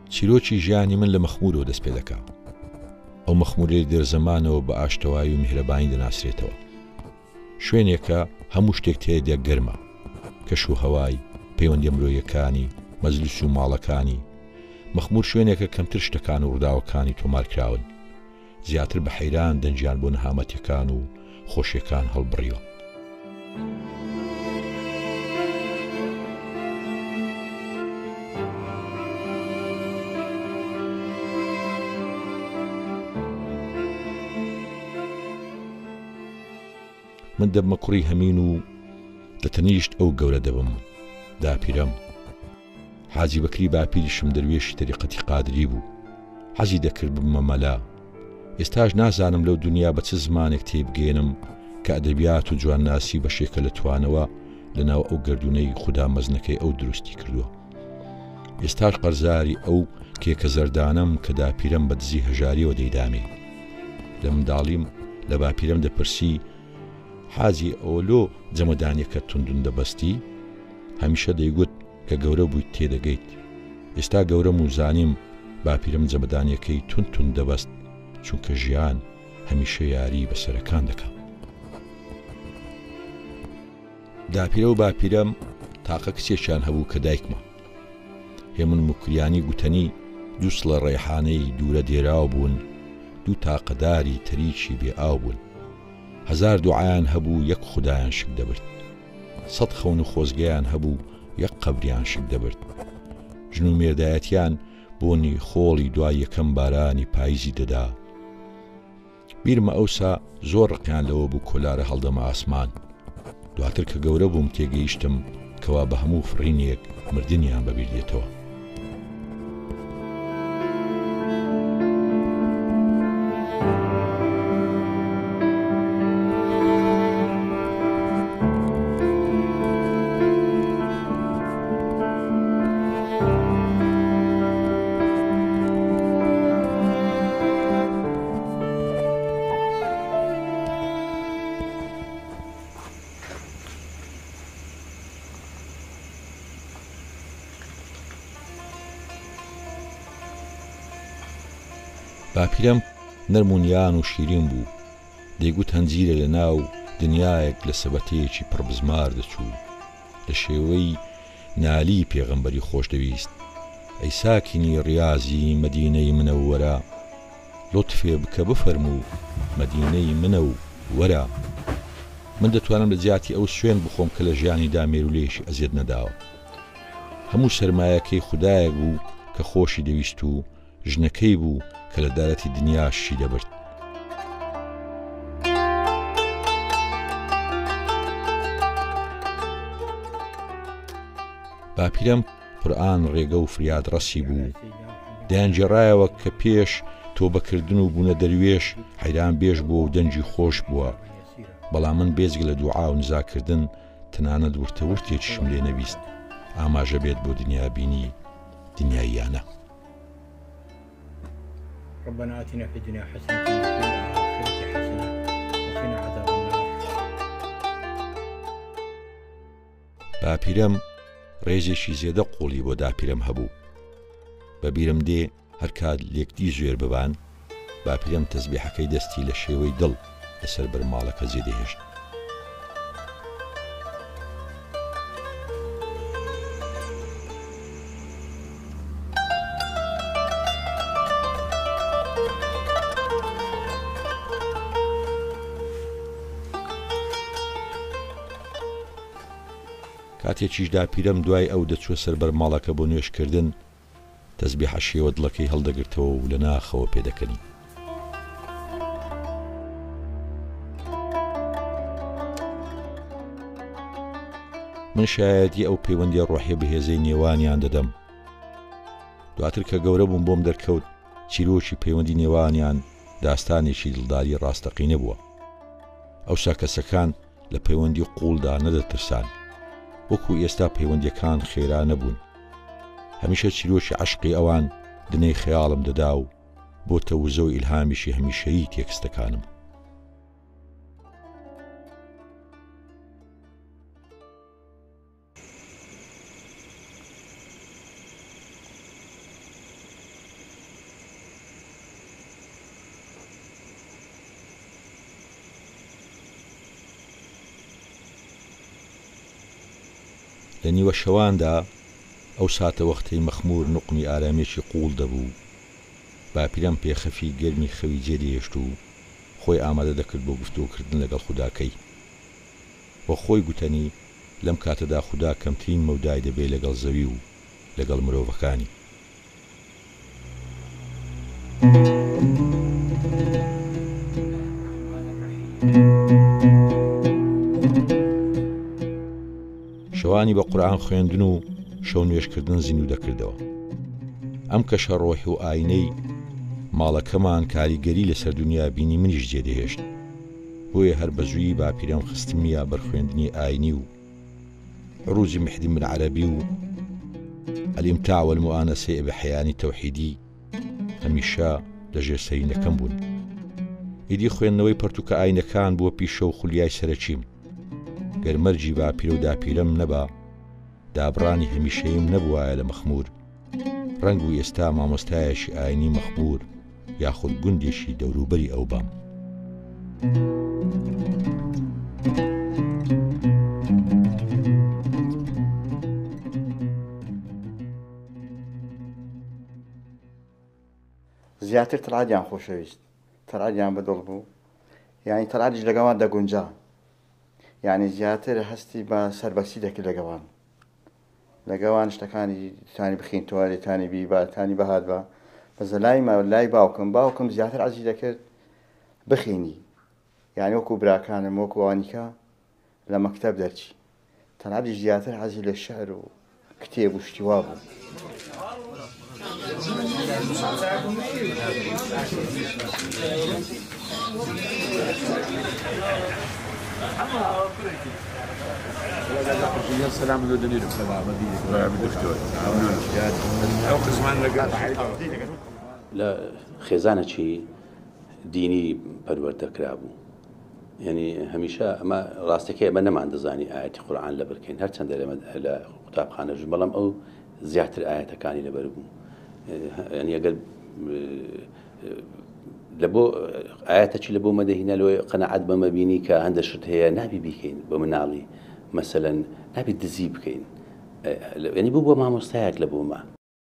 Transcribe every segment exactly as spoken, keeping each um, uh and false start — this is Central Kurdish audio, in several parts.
چیرۆکی ژیانی من لە مەخمورەوە دەست پێ دەکا. ئەو مەخمورەی دێرزەمانەوە بە ئاشتەوایی و میهرەبانی دەناسرێتەوە. شوێنێکە هەموو شتێک تێدە گەرمە، کەش و هەوای، پەیوەندی مرۆیەکانی، مەجلیس و ماڵەکانی. مەخمور شوێنێکە کەمتر شتەکان و ڕووداوەکانی تۆمارکراون، زیاتر بە حەیران دەنجیان بۆ نەهامەتیەکان و خۆشیەکان هەڵبڕیوە. من دەبمە کوڕی هەمین و لە تەنیشت ئەو گەورە دەبم، داپیرەم. حاجی بەکری باپیریشم دەروێشی تەریقەتی قادری بوو، حەزی دەکرد بمە مەلا. ئێستاش نازانم لەو دنیا بە چ زمانێک تێبگێنم کە ئەدەبیات و جوانناسی بەشێکە لە توانەوە لەناو ئەو گردونەی خوددا مەزنەکەی ئەو دروستی کردووە. ئێستاش قەرزاری ئەو کێکە زەردانم کە داپیرەم بە دزی هەژاریەوە دەیدامێ. لە منداڵیم لە باپیرەم دەپرسی حاجی ئەوەلۆ جەمەدانیەکە توندون دەبەستی؟ هەمیشە دەیگوت کە گەورە بوویت تێدەگەیت. ئێستا گەورەم و زانیم باپیرم جەمەدانیەکەی تون تون دەبەست، چونکە ژیان هەمیشە یاری بەسەرەکان دەکات. داپیرە و باپیرەم تاقە کچێکیان هەبوو کە دایکمە. هێمن مکریانی گوتەنی دوو سڵە ڕێحانەی دوورە دێراو بوون، دوو تاقەداری تەریکی بێ ئاو بوون. هەزار دوعایان هەبوو، یەک خودایان شک دەبرد. سەد خەون و خۆزگەیان هەبوو، یەک قەبریان شک دەبرد. ژن و مێردایەتیان بۆنی خۆڵی دوای یەکەم بارانی پاییزی دەدا. بیرمە ئەوسا زۆر ڕقیان لەوە بوو کۆلارە هەڵدەمە ئاسمان. دواتر کە گەورە بووم تێگەیشتم کەوا بە هەموو فڕینێک مردنیان بەبیر دێتەوە. باپیرەم نەرمونیان و شیرین بوو، دەیگوت هەنجیرە لە ناو دنیایەک لە سەبەتەیەکی پڕ بزمار دەچوو. لە شێوەی نالی پێغەمبەری خۆشدەویست: ئەی ساکینی ڕیازی مەدینەی منەوەرە، لۆتفێ بکە بفەرموو مەدینەی منە و وەرە. من دەتوانم لە جیاتی ئەو سوێن بخۆم کە لە ژیانیدا مێرولێشی ئەزیەت نەداوە. هەموو سەرمایەکەی خودایەک بوو کە خۆشی دەویست و ژنەکەی بوو کە لە دارەتی دنیاشی دەبرد. باپیرەم قورئان ڕێگە و فریاد ڕەسی بوو، دەیانجێڕایەوە کە پێش تۆبەکردن و بوونە دەروێش حەیران بێژ بووە و دەنجی خۆش بووە. بەڵام من بێزگە لە دوعا و نزاکردن تەنانەت ورتە ورتێکیشم لێ نەویست ئاماژە بێت بۆ دنیا بینی دنیاییانە. ربنا آتنا في الدنيا حسنة وفي الآخرة حسنة وقنا عذاب النار. باپیرەم ڕێژێکی زێدە قوڵی بۆ داپیرەم هەبوو. بەبیرم دێ هەر کات لێکتی زوێر ببان، باپیرەم تەسبیحەکەی دەستی لە شێوەی دڵ لەسەر بەرماڵەکە جێدەهێشت. کاتێکیش داپیرەم دوای ئەو دەچوە سەر بەرماڵەکە بۆ نوێشکردن، تەسبیحە شێوە دڵەکەی هەڵدەگرتەوە و لە ناخەوە پێدەکەنی. من شایەتی ئەو پەیوەندی ڕۆحیە بەهێزەی نێوانیان دەدەم. دواتر کە گەورە بووم بۆم دەرکەوت چیرۆکی پەیوەندی نێوانیان داستانێکی دڵداری ڕاستەقینە بووە. ئەوسا کەسەکان لە پەیوەندی قوڵدا نەدەترسان، وەکو ئێستا پەیوەندیەکان خێرا نەبوون. هەمیشە چیرۆکی عەشقی ئەوان دنەی خەیاڵم دەدا و بۆ تەوزە و ئیلهامیشی هەمیشەیی تێکستەکانم. لە نیوە شەواندا ئەو ساتە وەختەی مەخمور نوقمی ئارامێکی قوڵ دەبوو باپیرەم پێخەفی گەرمی خەوی جێدەهێشت و خۆی ئامادە دەکرد بۆ گفتوکردن لەگەڵ خوداکەی بۆ خۆی گوتەنی لەم کاتەدا خوددا کەمترین مەودای دەبێت لەگەڵ زەوی و لەگەڵ مرۆڤەکانی. شەوانی بە قورئان خوێندن و شەو نوێشکردن زیندوو دەکردەوە. ئەم کەشە ڕۆحی و ئاینەی ماڵەکەمان کاریگەری لەسەر دنیا بینی منیش جێدەهێشت بۆیە هەر بەزووی باپیرەم خستمیە بەرخوێندنی ئاینی و عروجی محدی من عەرەبی و الإمتاع والمؤانسة بحياني توحيدي هەمیشە لەژێر سەرینەکەم بوون. ئیدی خوێندنەوەی پەرتوکە ئاینەکان بووە پیشە و خولیای سەرەکیم. گەرمەرجی باپیرە و داپیرەم نەبا دابڕانی هەمیشەیم نەبووایە لە مەخمور ڕەنگ و ئێستا مامۆستایەکی ئاینی مەخمور یاخود گوندێکی دەوروبەری ئەو بام. زیاتر تەلعادیان خۆشەویست تەلعادیان بەدڵ بوو یعنی تەلعادیش لەگەڵان دەگونجا یعنی زیاتر هەستی بە سەربەسی دەکرد لەگەڵان لەگەڵان شتەکانی تانی بخین توالێتانی بی باتانی بەهات بە بەزە لای ما لای باوکم باوکم زیاتر عەزی دەکرد بخینی یعنی وەکو براکانم وەکو ئەوانیکە لە مەکتەب دەرچی تەلعادیش زیاتر عەزی لە شەعر و کتێب و شتیوا بوو. السلام عليكم دنيرو سلام دكتور او قسمان لا خێزانە چی دینی پەروەردەکرا بوو یعنی هەمیشە ئەمە ڕاستەکەی ئەمە نەمان دەزانی ئاەتی قورئان لەبەر بکەین هەرچەندە لە قوتابخانەژ بەڵام ئەو زیاتر ئاەتەکانی لەبەر بوو ینی ئەگەر لە بۆ ئاەتەکی لە بۆ مەدەهینە لۆی قەنەعەت بەمە بینی کە هەندە شت هەیە نابی بیکەین بە مناڵی مەسەلەن نابی دزی بکەین ینی بوو بۆ مامۆستایەک لە بۆمە.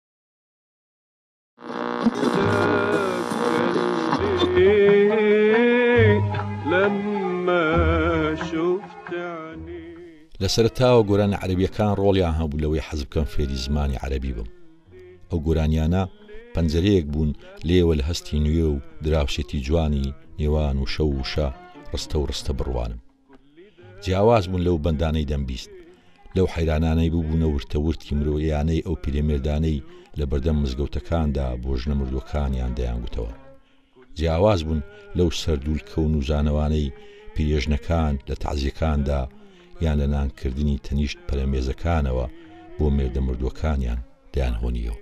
لە سەرەتاوە گۆرانە عەرەبیەکان ڕۆڵیان هەبوو لەوەی حەز بکەم فێری زمانی عەرەبی بم. ئەو گۆرانیانە پەنجەرەیەک بوون لێوە لە هەستی نوێ و دراوسێتی جوانی نێوان و شەو و شە ڕستە و ڕستە بڕوانم. جیاواز بوون لەو بەندانەی دەمبیست لەو حەیرانانەی ببوونە ورتە ورتی مرۆیانەی ئەو پیرەمێردانەی لە بەردەم مزگەوتەکاندا بۆ ژنە مردوەکانیان دەیانگوتەوە. جیاواز بوون لەو سەردوولکەون و زانەوانەی پیرێژنەکان لە تەعزیەکاندا یان لە نانکردنی تەنیشت پەلەمێزەکانەوە بۆ مێردە مردوەکانیان دەیان هۆنیەوە.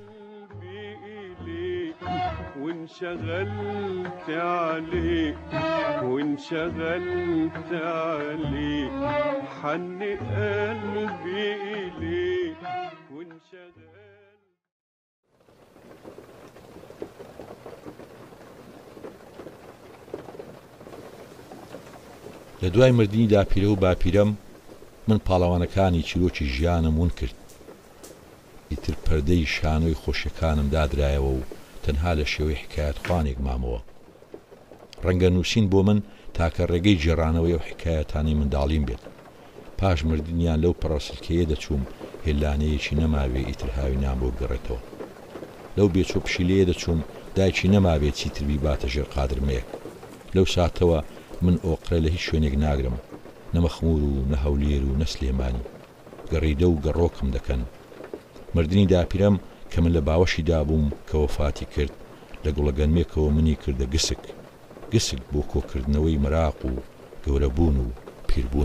وانشغلت عليك وانشغلت عليك حن قلبي إليك وانشغلت. لە دوای مردنی داپیرە و باپیرەم من پاڵەوانەکانی چیرۆکی ژیانم ون کرد. ئیتر پەردەی شانۆی خۆشیەکانم دادرایەوە و تەنها لە شێوەی حکایەت خوانێک مامەوە. ڕەنگە نووسین بۆ من تاکە ڕێگەی جێڕانەوەی و حکایەتانی منداڵیم بێت. پاش مردنیان لەو پەڕەسلکەیە دەچووم هێلانەیەکی نەماوێ ئیتر هاوی نام بۆ بگەڕێتەوە. لەو بێچۆ پشیلەیە دەچووم دایکی نەماوێت چیتربی باتە ژێر قادرمەیەک. لەو ساتەوە من ئۆقرە لە هیچ شوێنێک ناگرم نەمەخمور و نە هەولێر و نە سلێمانی گەڕیدە و گەڕۆکم دەکەن. مردنی داپیرەم کە من لە باوەشی دابووم کە وەفاتی کرد لە گوڵەگەنمێکەوە منی کردە گسک گسک بۆ کۆکردنەوەی مەراق و گەورەبوون و پیربوون.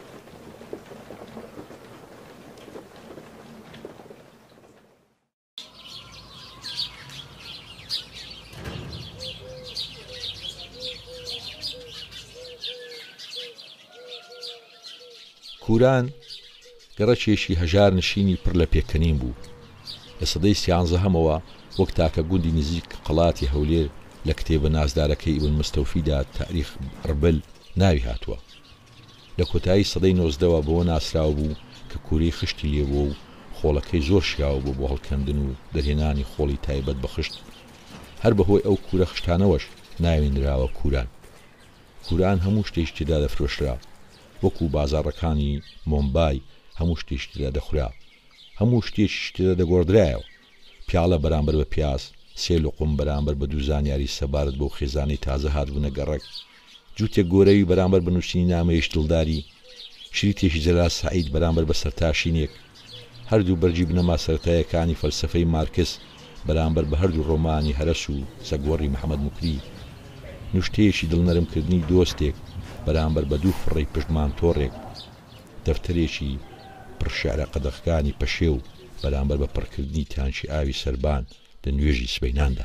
کوران گەڕەکێشی هەژار نشینی پڕ لە پێکەنین بوو. لە سەدەی سیانزە هەمەوە وەک تاکە گوندی نزیک قەڵاتی هەولێر لە کتێبە نازدارەکەی ئیبن مستەوفیدا تاریخ ڕبل ناوی هاتووە. لە کۆتایی سەدەی نۆزدەوە بەوە ناسراو بوو کە کوورەی خشتی لێبووە و خۆڵەکەی زۆر شیاوە بۆ بۆ هەڵکەندن و دەرهێنانی خۆڵی تایبەت بە خشت هەر بەهۆی ئەو کوورە خشتانەوەش ناوێنراوە کوران کوران هەموو شتێک تێدا دەفرۆشرا وەکو بازاڕەکانی مۆمبای هەموو شتێک تێدا دەخورا هەموو شتێکی تێدا دەگۆڕدرایەوە پیاڵە بەرامبەر بە پیاس سێ لوقم بەرامبەر بە دوو زانیاری سەبارەت بۆ خێزانەی تازە هاتبوونە گەڕک جووتێک گۆرەوی بەرامبەر بە نووسینی نامەیەش دڵداری شریتێکی جەلا سعید بەرامبەر بە سەرتاشینێک هەردوو بەرجی بنەما سەرەتاییەکانی فەلسەفەی مارکس بەرامبەر بە هەردوو ڕۆمانی هەرەس و سەگوەڕی محەممەد موکری نوشتەیەکی دڵنەرمکردنی دۆستێک بەرامبەر بە دوو فڕی پشتمان تۆڕێک دەفتەرێکی پڕشارە قەدەغەکانی پەشێ و بەرامبەر بە پڕکردنی تانشی ئاوی سەربان لە نوێژی سبەیناندا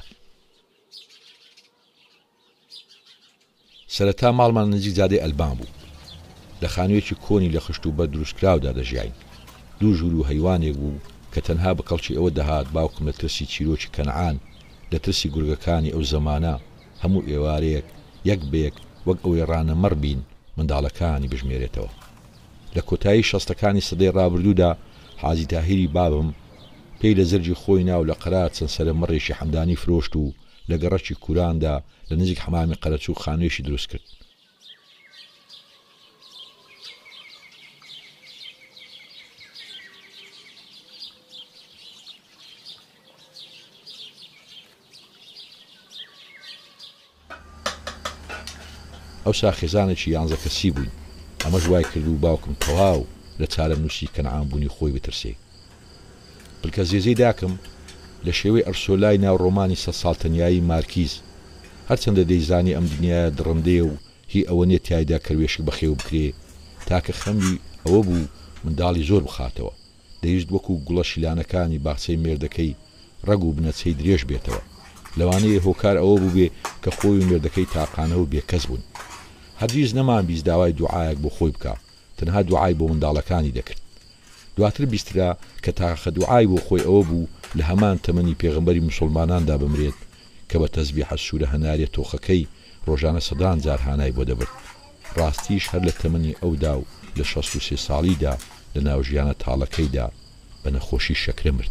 سەرەتا ماڵمان نزیک جادەی ئەلبان بوو لە خانوویەکی کۆنی لە خشت و بە دروستکراودا دەژیاین دوو ژوور و هەیوانێک بوو کە تەنها بە کەڵکی ئەوە دەهات باوکم لە ترسی چیرۆکی کەنعان لە ترسی گورگەکانی ئەو زەمانە هەموو ئێوارەیەک یەک بێک وەک ئەوەی ڕانەمەڕ بین منداڵەکانی بژمێرێتەوە لە کۆتایی شەستەکانی سەدەی ڕابردوودا حاجی تاهیری بابم پێی لە زەرجی خۆی ناو لە قەرات چەند سەرە مەڕێکی حەمدانی فرۆشت و لە گەڕەکی کوراندا لە نزیک حەمامی قەرەچوو خانوویەکی دروست کرد ئەوسا خێزانێکی یانزە کەسی بووین ئەمەش وای کرد و باوکم تەواو لە چارە نووسی کەنعان بوونی خۆی بترسێ پلکە زێزەی داکەم لە شێوەی ئەرسۆلای ناو ڕۆمانی سە ساڵتەنیایی مارکیز هەرچەندە دەیزانی ئەم دنیاە دڕندێ و هی ئەوە نیە تایدا کەروێشک بەخێو بکرێ تاکە خەمی ئەوە بوو منداڵی زۆر بخاتەوە دەیشت وەکو گوڵە شیلانەکانی باخچەی مێردەکەی ڕەگ و بنەچەی درێژ بێتەوە لەوانەیە هۆکار ئەوە بوو بێ کە خۆی و مێردەکەی تاقانە و بێکەس بوون هەرگیز نەمان بیست داوای دوعایەک بۆ خۆی بکە تەنها دوعای بۆ منداڵەکانی دەکرد دواتر بیسترا کە تاخە دوعای بۆ خۆی ئەوە بوو لە هەمان تەمەنی پێغەمبەری موسڵماناندا بمرێت کە بە تەسبیح سوورە هەنارێت تۆخەکەی ڕۆژانە سەدان جار هانای بۆ دەبرد ڕاستیش هەر لە تەمەنی ئەودا و لە شەست و سێ ساڵیدا لە ناو ژیانە تاڵەکەیدا بە نەخۆشی شەکرە مرد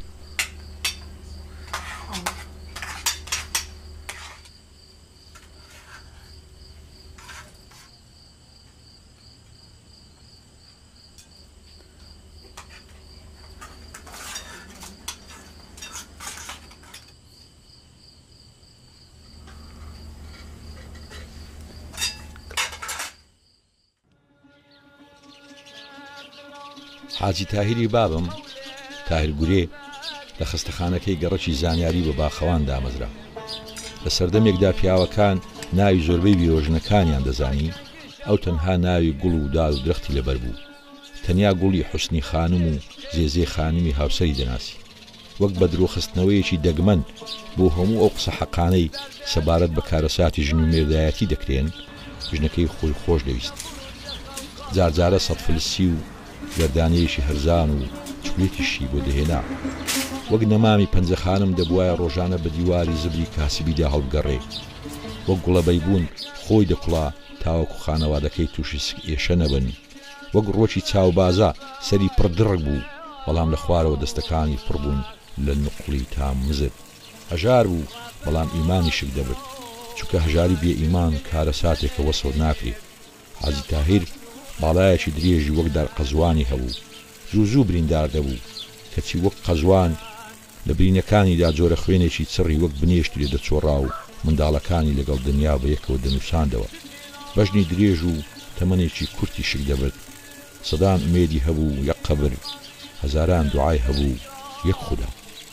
حاجی تاهیری بابم تاهیر گورێ لە خستەخانەکەی گەڕەکی زانیاری بە باخەوان دامەزرا لە سەردەمێکدا پیاوەکان ناوی زۆربەی بیرۆژنەکانیان دەزانی ئەو تەنها ناوی گوڵ و دار و درەختی لەبەر بوو تەنیا گوڵی حوسنی خانم و زێزێ خانمی هاوسەری دەناسی وەک بە درۆخستنەوەیەکی دەگمەن بۆ هەموو ئەو قسە حەقانەی سەبارەت بە کارەساتی ژن و مێردایەتی دەکرێن ژنەکەی خۆی خۆش دەویست جارجارە سەد فلسی و گەردانەیەشی هەرزان و چولێتیشی بۆ دەهێنا وەک نەمامی پەنجەخانم دەبوایە ڕۆژانە بە دیواری زبری کاسبیدا هەڵبگەڕێ وەک گوڵەبەی بوون خۆی دەکوڵا تاوەکو خانەوادەکەی تووشی ئێشە نەبن وەک ڕۆکی چاوبازە سەری پڕدڕک بوو بەڵام لە خوارەوە دەستەکانی پڕبوون لە نقڵی تا مزر هەژار بوو بەڵام ئیمانی شک دەبرد چونکە هەژاری بێ ئیمان کارە ساتێکە وەسڵ ناکرێت حاجی تاهیر باڵایەکی درێژی وەک دار قەزوانی هەبوو زوو زوو بریندار دەبوو کەچی وەک قەزوان لە برینەکانیدا جۆرە خوێنێکی چڕی وەک بنێشت لێ دەچۆڕا و منداڵەکانی لەگەڵ دنیا بە یەکەوە دەنووساندەوە بەژنی درێژ و تەمەنێکی کورتی شک دەبرد سەدان ئومێدی هەبوو یەک قەبر هەزاران دوعای هەبوو یەک خوددا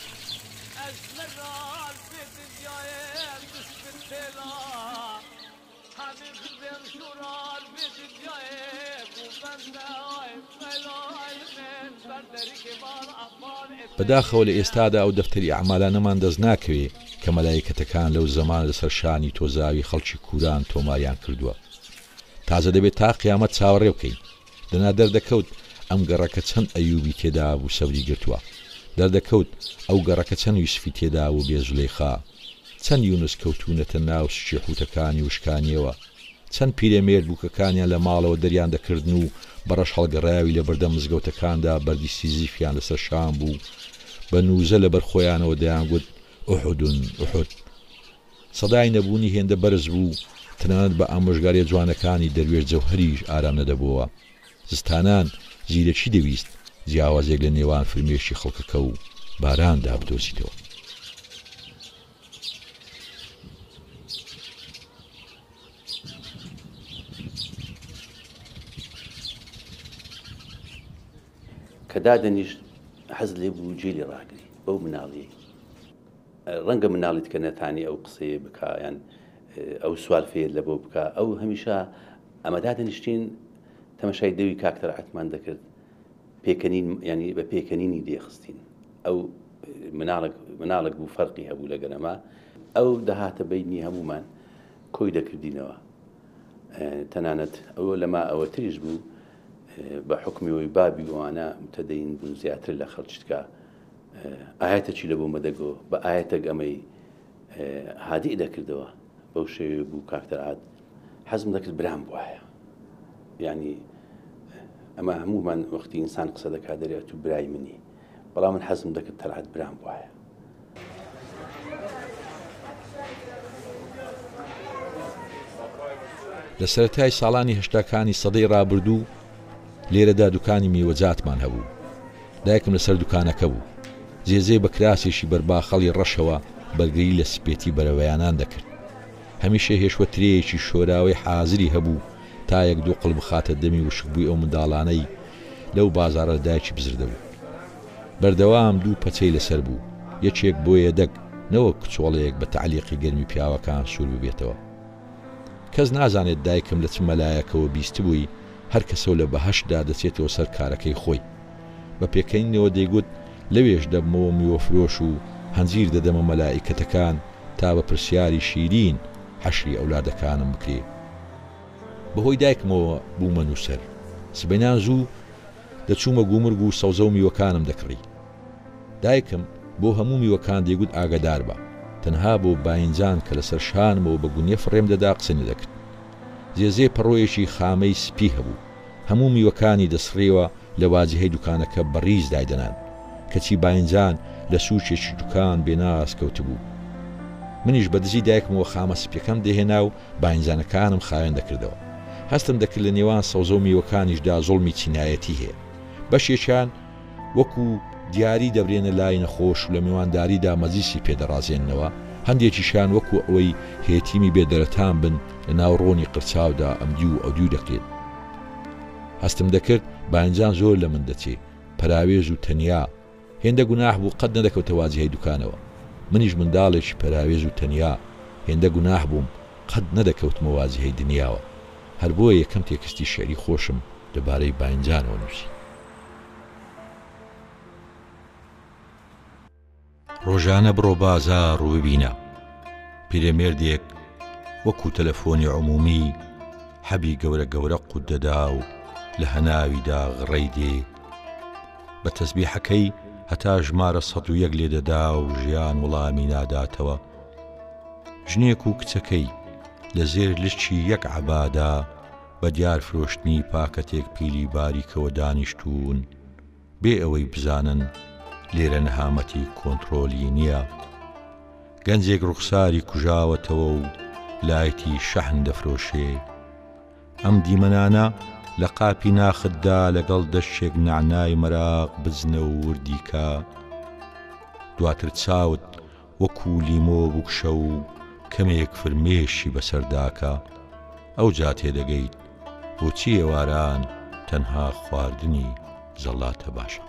بەداخەوە لە ئێستادا ئەو دەفتەری ئەعمالانەمان دەست ناکەوێ کە مەلایکەتەکان لەو زەمان لەسەر شانی تۆزاوی خەڵکی کوران تۆماریان کردووە تازە دەبێت تا قیامەت چاوەڕێ بکەین دەنا دەردەکەوت ئەم گەڕەکە چەند ئەیوبی تێدا بوو سەوری گرتووە دەردەکەوت ئەو گەڕەکە چەند یوسفی تێدا و بێ زولەیخا چەند یونس کەوتونەتە ناو سچی حوتەکانی وشکانیەوە چەند پیرەمێرد بووکەکانیان لە ماڵەوە دەریان دەکردن و بەڕەش هەڵگەڕاوی لە بەردەم مزگەوتەکاندا بەردی سیزیفیان لەسەر شام بوو بە نووزە لە بەر خۆیانەوە دەیانگوت ئوحودون ئوحود. سەدای نەبوونی هێندە بەرز بوو، تەنانەت بە ئامۆژگاریە جوانەکانی دەروێش جەوهەریش ئارام نەدەبووە. زستانان زیرەکی دەویست جیاوازێک لە نێوان فرمێشی خەڵکەکە و باراندا بدۆزیتەوە. کە دادەنیشت حەز لێ بوو جێلی ڕاگری بەو مناڵی ڕەنگە مناڵیت کە نەتانی ئەو قسەیە بکە یان ئەو سوال فێر لە بۆ بکە ئەو هەمیشە ئەمە دادەنیشتین تەمەشای دەوی کاکتەر عەتمان دەکرد پێکەنین ینی بە پێکەنینی دێخستین ئەو مناڵک مناڵک بوو فەرقی هەبوو لەگەرەمە ئەو دەهاتە بینی هەمومان کۆی دەکردینەوە تەنانەت ئەوە لەما ئەوە تریش بوو بە حکمیەوەی بابی ئەوانە متەدەین بوون زیاتر لە خەڵکتکە ئاەتە چی لە بۆ مەدەگۆ بە ئاەتەک ئەمەی هادی دەکردەوە بەو شێوێ بوو کاکتەرعات حەزم دەکرد برام وایە یعنی ئەمە هەمومان وەختی ئینسان قسە دەکات دەرێت و برای منی بەڵام من حەزم دەکرد تەلعات برام وایە. لە سەرەتای ساڵانی هەشتاکانی سەدەی ڕابردوو لێرەدا دوکانی میوەجاتمان هەبوو. دایکم لەسەر دوکانەکە بوو، جێزێ بە کراسێکی بەرباخەڵی ڕەشەوە بەرگری لە سپێتی بەرەوەیانان دەکرد. هەمیشە هێشوەترەیەکی شۆراوی حازری هەبوو تا یەک دوو قڵ بخاتە دەمی وشکبووی ئەو منداڵانەی لەو بازارە دایکی بزردە بوو. بەردەوام دوو پەچەی لەسەر بوو، یەکێک بۆ یەدەک نەوە کچۆڵەیەک بە تعلیقی گەرمی پیاوەکان سوور ببێتەوە. کەس نازانێت دایکم لە چ مەلایەکەوە بیست بووی، هەر کەسەو لە بەهەشدا دەچێتەوە سەر کارەکەی خۆی. بە پێکەنینەوە دەیگوت لەوێش دەبمەوە میوەفرۆش و هەنجیر دەدەمە مەلائیکەتەکان تا بە پرسیاری شیرین حەشری ئەولادەکانم بکرێ. بەهۆی دایکمەوە بوومە نووسەر، سبەینان زوو دەچوومە گومرگ و سەوزە و میوەکانم دەکڕی. دایکم بۆ هەموو میوەکان دەیگوت ئاگادار بە، تەنها بۆ باینجان کە لەسەر شانمەوە بە گونیە فڕێم دەدا قسەنی دەکرد. جێزێ پەڕۆیەکی خامەی سپی هەبوو، هەموو میوەکانی دەسڕێوە لە واجهەی دوکانەکە بەڕیز دایدەنان، کەچی باینجان لە سوچێکی دوکان بێناس کەوت بوو. منیش بەدزی دایکمەوە خامە سپیەکەم دەهێنا و باینجانەکانم خاوێن دەکردەوە. هەستم دەکرد لە نێوان سەوزە و میوەکانیشدا زوڵمی چینایەتی هەیە. بەشێکیان وەکو دیاری دەبرێنە لای نەخۆش و لە میوانداریدا مەجلیسی پێدەڕازێننەوە، هەندێکیشیان وەکو ئەوەی هێتیمی بێدەرەتان بن لە ناو ڕۆنی قرچاودا ئەمدی و ئەودیو دەکرێت. هەستم دەکرد باینجان زۆر لە من دەچێ، پەراوێز و تەنیا، هێندە گوناح بوو قەت نەدەکەوتە واجهەی دوکانەوە. منیش منداڵێکی پەراوێز و تەنیا هێندە گوناح بووم قەت نەدەکەوتمە واجهەی دنیاوە. هەر بۆیە یەکەم تێکستی شێری خۆشم دەبارەی باینجانەوە نووسی. ڕۆژانە بڕۆ بازار و ببینە پیرەمێردێک وەکو تەلەفۆنی عمومی حەبی گەورە گەورە قوت دەدا و لە هەناویدا غڕەی دێ، بە تەسبیحەکەی هەتا ژمارە سەد و یەک لێ دەدا و ژیان وەڵامی ناداتەوە. ژنێک و کچەکەی لە زێر لشتی یەک عەبادا بە دیار فرۆشتنی پاکەتێک پیلی باریکەوە دانیشتوون، بێ ئەوەی بزانن لێرە نەهامەتی کۆنتڕۆلی نییە. گەنجێک ڕوخساری کوژاوەتەوە و لایەتی شەحن دەفرۆشێ. ئەم دیمەنانە لە قاپی ناخدا لەگەڵ دەشتێک نعنای مەراق بزنە و وردیکە. دواتر چاوت وەکو لیمۆ بکشە و کەمێک فرمێشی بەسەرداکە. ئەو جا تێدەگەیت بۆچی ئێواران تەنها خواردنی زەڵاتە باشە.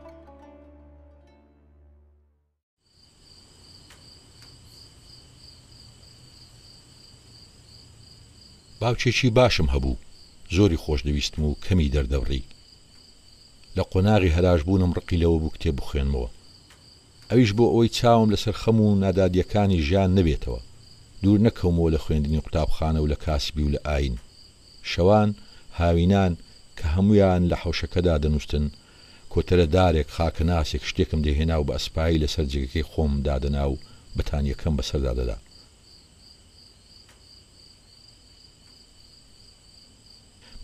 باوچێکی باشم هەبوو، زۆری خۆشدەویستم و کەمی دەردەبڕی. لە قۆناغی هەراشبوونم ڕقی لەوە بوو کتێب بخوێنمەوە. ئەویش بۆ ئەوەی چاوم لەسەر خەم و نادادیەکانی ژیان نەبێتەوە، دوور نەکەومەوە لە خوێندنی قوتابخانە و لە کاسبی و لە ئاین. شەوان هاوینان کە هەمویان لە حەوشەکەدا دەنووستن، کۆتەرە دارێک خاکە ناسێک شتێکم دەهێنا و بە ئەسپایی لەسەر جێگەکەی خۆم دادەنا و بەتانیەکەم بەسەردا دەدا.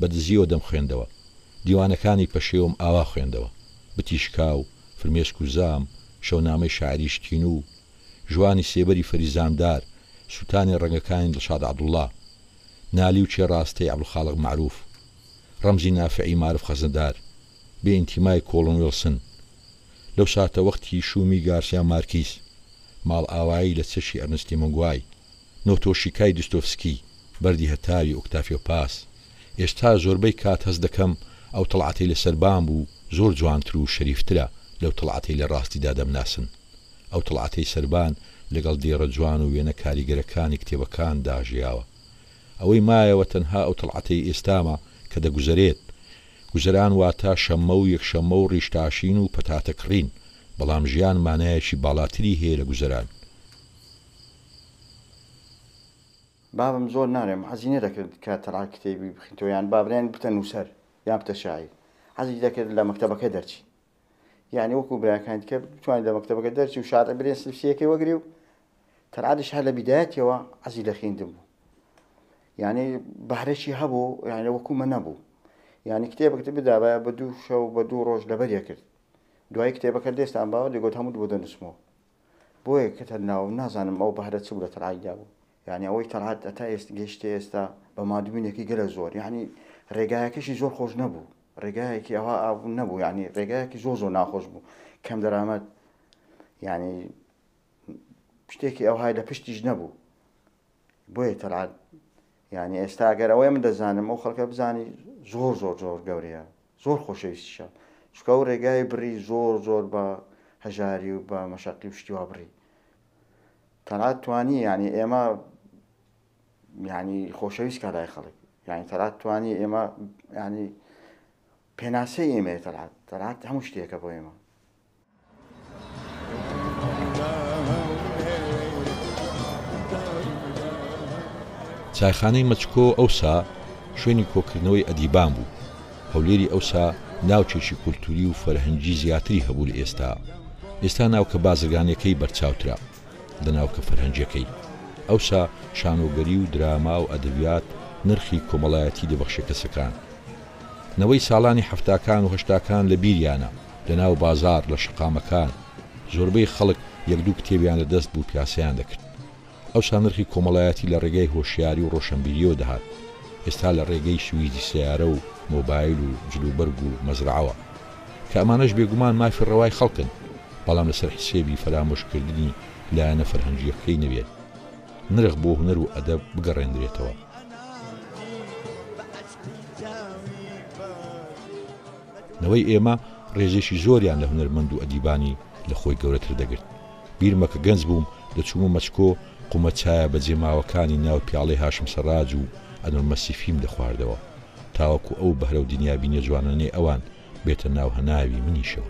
بەدزیەوە دەم خوێندەوە دیوانەکانی پەشێوم ئاوا خوێندەوە بتیشکا و فرمێسک و زام شەونامەی شاعری شتین و جوانی سێبەری فەریزاندار سووتانی ڕەنگەکانی دڵشاد عەبدوڵڵا نالی و چێڕاستەی عەبدولخالق معروف ڕەمزی نافعی مارف خەزەندار بێ ئینتیمای کۆڵن ویلسن لەو ساتە وەختی شومی گارسیا مارکیس ماڵ ئاوایی لە چەشی ئەرنستی مەنگوای نۆتۆشیکای دستۆفسکی بەردی هەتاوی ئۆکتافیۆ پاس ئێستا زۆربەی کات هەست دەکەم ئەو تەڵعەتەی لە سەربام بوو زۆر جوانتر و شەریفترە لەو تەڵعەتەی لە ڕاستیدا دەمناسن ئەو تەڵعەتەی سەربان لەگەڵ دێڕە جوان و وێنە کاریگەرەکانی کتێبەکان داژیاوە ئەوەی مایەوە تەنها ئەو تەڵعەتەی ئێستامە کە دەگوزەرێت گوزەران واتە شەممە و یەکشەممە و ڕیشتاشین و پەتاتەکڕین بەڵام ژیان مانایەکی باڵاتری هەیە لە گوزەران بابم زۆر نارێم حەزی نەدەکرد کە تەڵعات کتێبی بخینەوە یان بابرێن بتە نووسەر یان بتە شاعیر حەزی دەکرد لە مەکتەبەکە دەرچی یعنی وەکو برایەکانی کە بتوانێت لە مەکتەبەکە دەرچی و شادە برێن سلسیەکەی وەگری و تەڵعاتش هەر لە بیدایەتەوە حەزی لە خوێندن بوو یعنی بەهرەشی هەبوو یعنی وەکو من نەبوو یعنی کتێبەکە بدابە بە دوو شەو بە دوو ڕۆژ لەبەریە کرد دوای کتێبەکە دێستان باوە دەگوت هەموو بۆ دەنووسمەوە بۆیە کە تەناو نازانم ئەو بەهرە چ بوو لە تەڵعاتدا بوو یعنی ئەوەی تەڵعات ئەتا ئێستا گەشتێ ئێستا بە مادومینێکی گەلە زۆر یعنی ڕێگایەکەشی زۆر خۆش نەبوو ڕێگایەکی ئەوە ئاو نەبوو یعنی ڕێگایەکی زۆر زۆر ناخۆش بوو کەم دەرامەت یعنی شتێکی ئەوهای لە پشتیش نەبوو بۆیە تەڵعات یعنی ئێستا ئەگەر ئەوەی من دەزانم ئەو خەڵکە بزانی زۆر زۆر زۆر گەورەیە زۆر خۆشەویستیشە چکە ئەو ڕێگای بڕی زۆر زۆر بە هەژاری و بە مەشەقی و شتی وا بڕی تەڵعات توانی یعنی ئێمە یعنی خۆشەویست کە لای خەڵک یعنی تەڵعات توانی ئێمە یعنی پێناسەی ئێمەیە تەڵعات تەڵعات هەموو شتێکە بۆ ئێمە چایخانەی مەچکۆ ئەوسا شوێنی کۆکردنەوەی ئەدیبان بوو هەولێری ئەوسا ناوچێکی کولتوری و فەرهەنگی زیاتری هەبوو لە ئێستا ئێستا ناوکە بازرگانیەکەی بەرچاوترا لە ناوکە فەرهەنگیەکەی ئەوسا شانۆگەری و دراما و ئەدەبیات نرخی کۆمەڵایەتی دەبەخشە کەسەکان نەوەی ساڵانی هەفتاکان و هەشتاکان لە بیریانە لە ناو بازار لە شقامەکان زۆربەی خەڵک یەکدوو کتێبیان لە دەست بوو پیاسیان دەکرد ئەوسا نرخی کۆمەڵایەتی لە ڕێگەی هۆشیاری و ڕۆشنبیریەوە دەهات ئێستا لە ڕێگەی سویدی سیارە و مۆبایل و جلوبەرگ و مەزرعەوە کە ئەمانەش بێگومان مافی ڕەوای خەڵکن بەڵام لەسەر حسێبی فەرامۆشکردنی لایەنە فەرهەنگیەکەی نەبێت نرخ بۆ هونەر و ئەدەب بگەڕێنرێتەوە نەوەی ئێمە ڕێژێکی زۆریان لە هونەرمەند و ئەدیبانی لە خۆی گەورەتر دەگرت بیرمەکە گەنج بووم دەچوومە مەچکۆ قومە چایە بە جێماوەکانی ناو پیاڵەی هاشم سەراج و ئەنورمەسی فیم دەخواردەوە تاوەکو ئەو بەهرە و دنیابینە جوانانەی ئەوان بێتە ناو هەناوی منیشەوە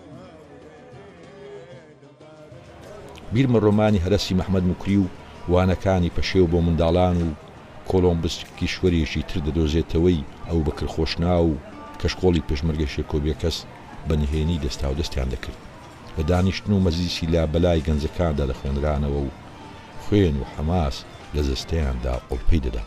بیرمە ڕۆمانی هەرەسی مەحمەد موکری و وانەکانی پەشێو بۆ منداڵان و کۆلۆمبس کیشوەرێکی تر دەدۆزێتەوەی ئەو بەکر خۆشنا و کەشکۆڵی پێشمەرگە شێکۆبیە کەس بەنهێنی دەستا و دەستیان دەکرد لە دانیشتن و مەزیسی لا بەلای گەنجەکاندا لە خوێنرانەوە و خوێن و حەماس لە زەستەیاندا قوڵپەی دەدا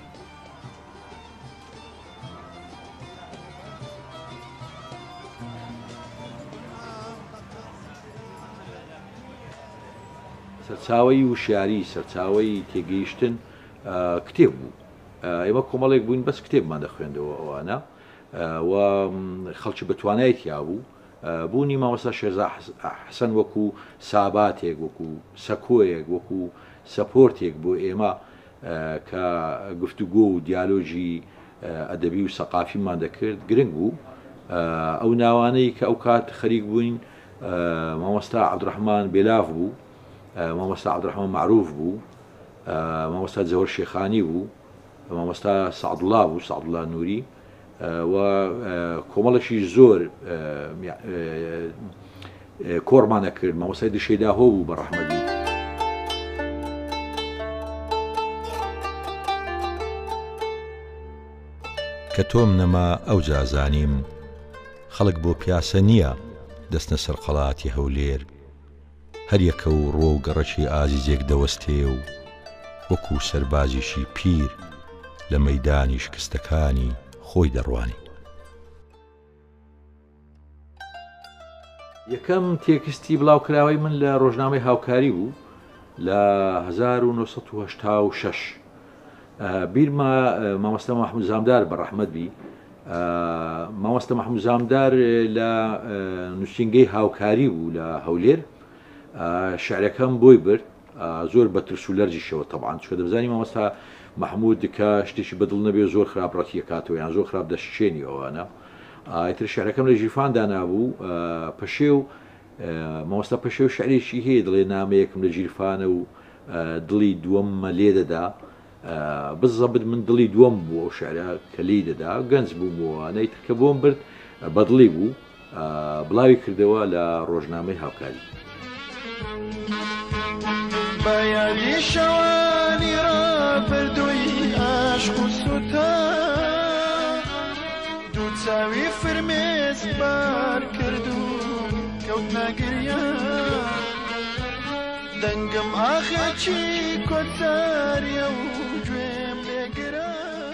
سەرچاوەی وشیاری سەرچاوەی تێگەیشتن کتێب بوو ئێمە کۆمەڵێک بووین بەس کتێبمان دەخوێندەوە ئەوانە و خەڵکی بەتوانایەتیا بوو بوونی مامۆستا شێرزا حەسەن وەکو ساباتێک وەکو سەکۆیەک وەکو سەپۆرتێک بۆ ئێمە کە گفتوگۆ و دیالۆژی ئەدەبی و سەقافیمان دەکرد گرنگ بوو ئەو ناوانەی کە ئەو کات خەریک بووین مامۆستا عەبدوڕەحمان بێلاف بوو مامۆستا عەبدوڕەحمان معروف بوو مامۆستا جەوهەر شێخانی بوو مامۆستا سەعدوڵڵا بوو سەعدوڵڵا نووری و کۆمەڵێکی زۆر کۆڕمانە کرد مامۆستای دشەیداهۆ بوو بە ڕەحمەدی کە تۆم نەما ئەو جازانیم خەڵک بۆ پیاسە نییە دەستنە سەرقەڵاتی هەولێر هەریەکە و ڕۆ و گەڕەکی ئازیزێک دەوەستێ و وەکو سەربازیشی پیر لە مەیدانی شکستەکانی خۆی دەڕوانی. یەکەم تێکستی بڵاوکراوەی من لە ڕۆژنامەی هاوکاری بوو لە هەزار و نۆسەد و هەشتا و شەش. بیرمە مامۆستا مەحموود زامدار بەڕەحمەت بی، مامۆستا مەحموود زامدار لە نووسینگەی هاوکاری بوو لە هەولێر. شعرەکەم بۆی برد، زۆر بە ترس و لەرجیشەوە تەبعاً، چکە دەبزانی مامۆستا مەحموود کە شتێکی بەدڵ نەبێ زۆر خراپ ڕەتی ئەکاتەوە یان زۆر خراپ دەشێنی ئەوانە. ئیتر شعرەکەم لە ژیرفاندا نابوو. پەشێو مامۆستا پەشێو شعرێکی هەیە، دڵێ نامەیەکم لە ژیرفانە و دڵی دووەممە لێ دەدا. بزەبت من دڵی دووەم بوو ئەو شعرە کە لی دەدا، گەنج بوومەوە ئیتر کە بۆم برد بەدڵی بوو، بڵاوی کردەوە لە ڕۆژنامەی هاوکاری. بەیانی شەوانی ڕابردووی عاشق و سوتان، دوو چاوی فرمێس بار کرد و کەوتنە گریان، دەنگم ئاخێکی کۆتاریە و گوێم لێگرە.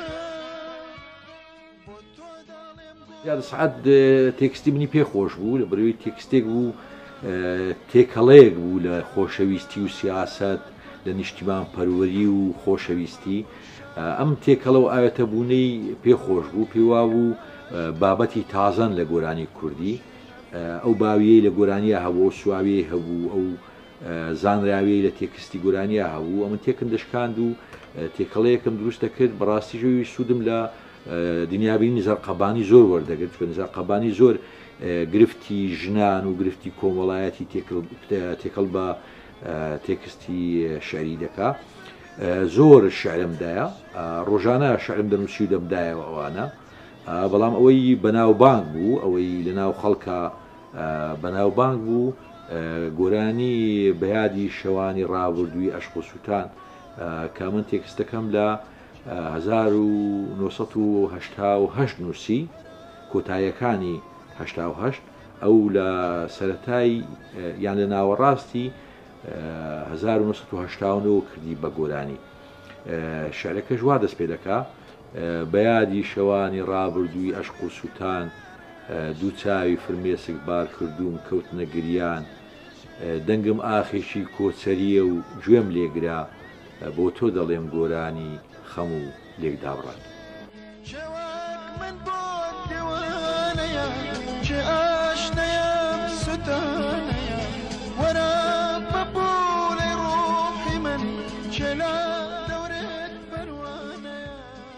یاد سعات تێکستی منی پێ خۆش بوو، لە بەرەوەی تێکستێک بوو تێکەڵەیەک بوو لە خۆشەویستی و سیاست، لە نیشتیمان پەروەری و خۆشەویستی. ئەم تێکەڵە و ئاوێتە بوونەی پێ خۆش بوو، پێوا بوو بابەتی تازەن لە گۆرانی کوردی. ئەو باویەی لە گۆرانیە هەبوو، سواوی هەبوو، ئەو زانراوی لە تێکستی گۆرانیە هەبوو. ئەمە تێکم دەشکاند و تێکەڵەیەکم دروست دەکرد. بەڕاستی ژەوی سوودم لە دنیابینی نزار قەبانی زۆر وەردەگرت، چکە نزار قەبانی زۆر گرفتی ژنان و گرفتی کۆمەڵایەتی تێکەڵ بە تێکستی شعری دەکا. زۆر شعرمدایە، ڕۆژانە شعرم دەنووسی و دەمدایەوە ئەوانە، بەڵام ئەوەی بەناوبانگ بوو، ئەوەی لەناو خەڵکە بەناوبانگ بوو، گۆرانی بەیادی شەوانی ڕابردووی عەشق و سوتان کە من تێکستەکەم لە هەزار و نۆسەد و هەشتا و هەشت نووسی، کۆتاییەکانی هەشتا و هەشت، ئەو لە سەرەتای یان لە ناوەڕاستی هەزار و نۆسەد و هەشتا و نۆ کردی بە گۆرانی. شعرەکە ژوا دەست پێ دەکا، بەیادی شەوانی ڕابردووی عەشق و سوتان، دوو چاوی فرمێسک بار کردوم کەوتنە گریان، دەنگم ئاخێکی کۆچەریە و گوێم لێگرا، بۆ تۆ دەڵێم گۆرانی خەم و لێک دابڕات. شەوەک من بۆ دێوانەیە چ ئاشنەیەم سوتانەیە، وەرە بە بۆڵێ ڕۆحی من چێلا دەورێت بەروانەیە.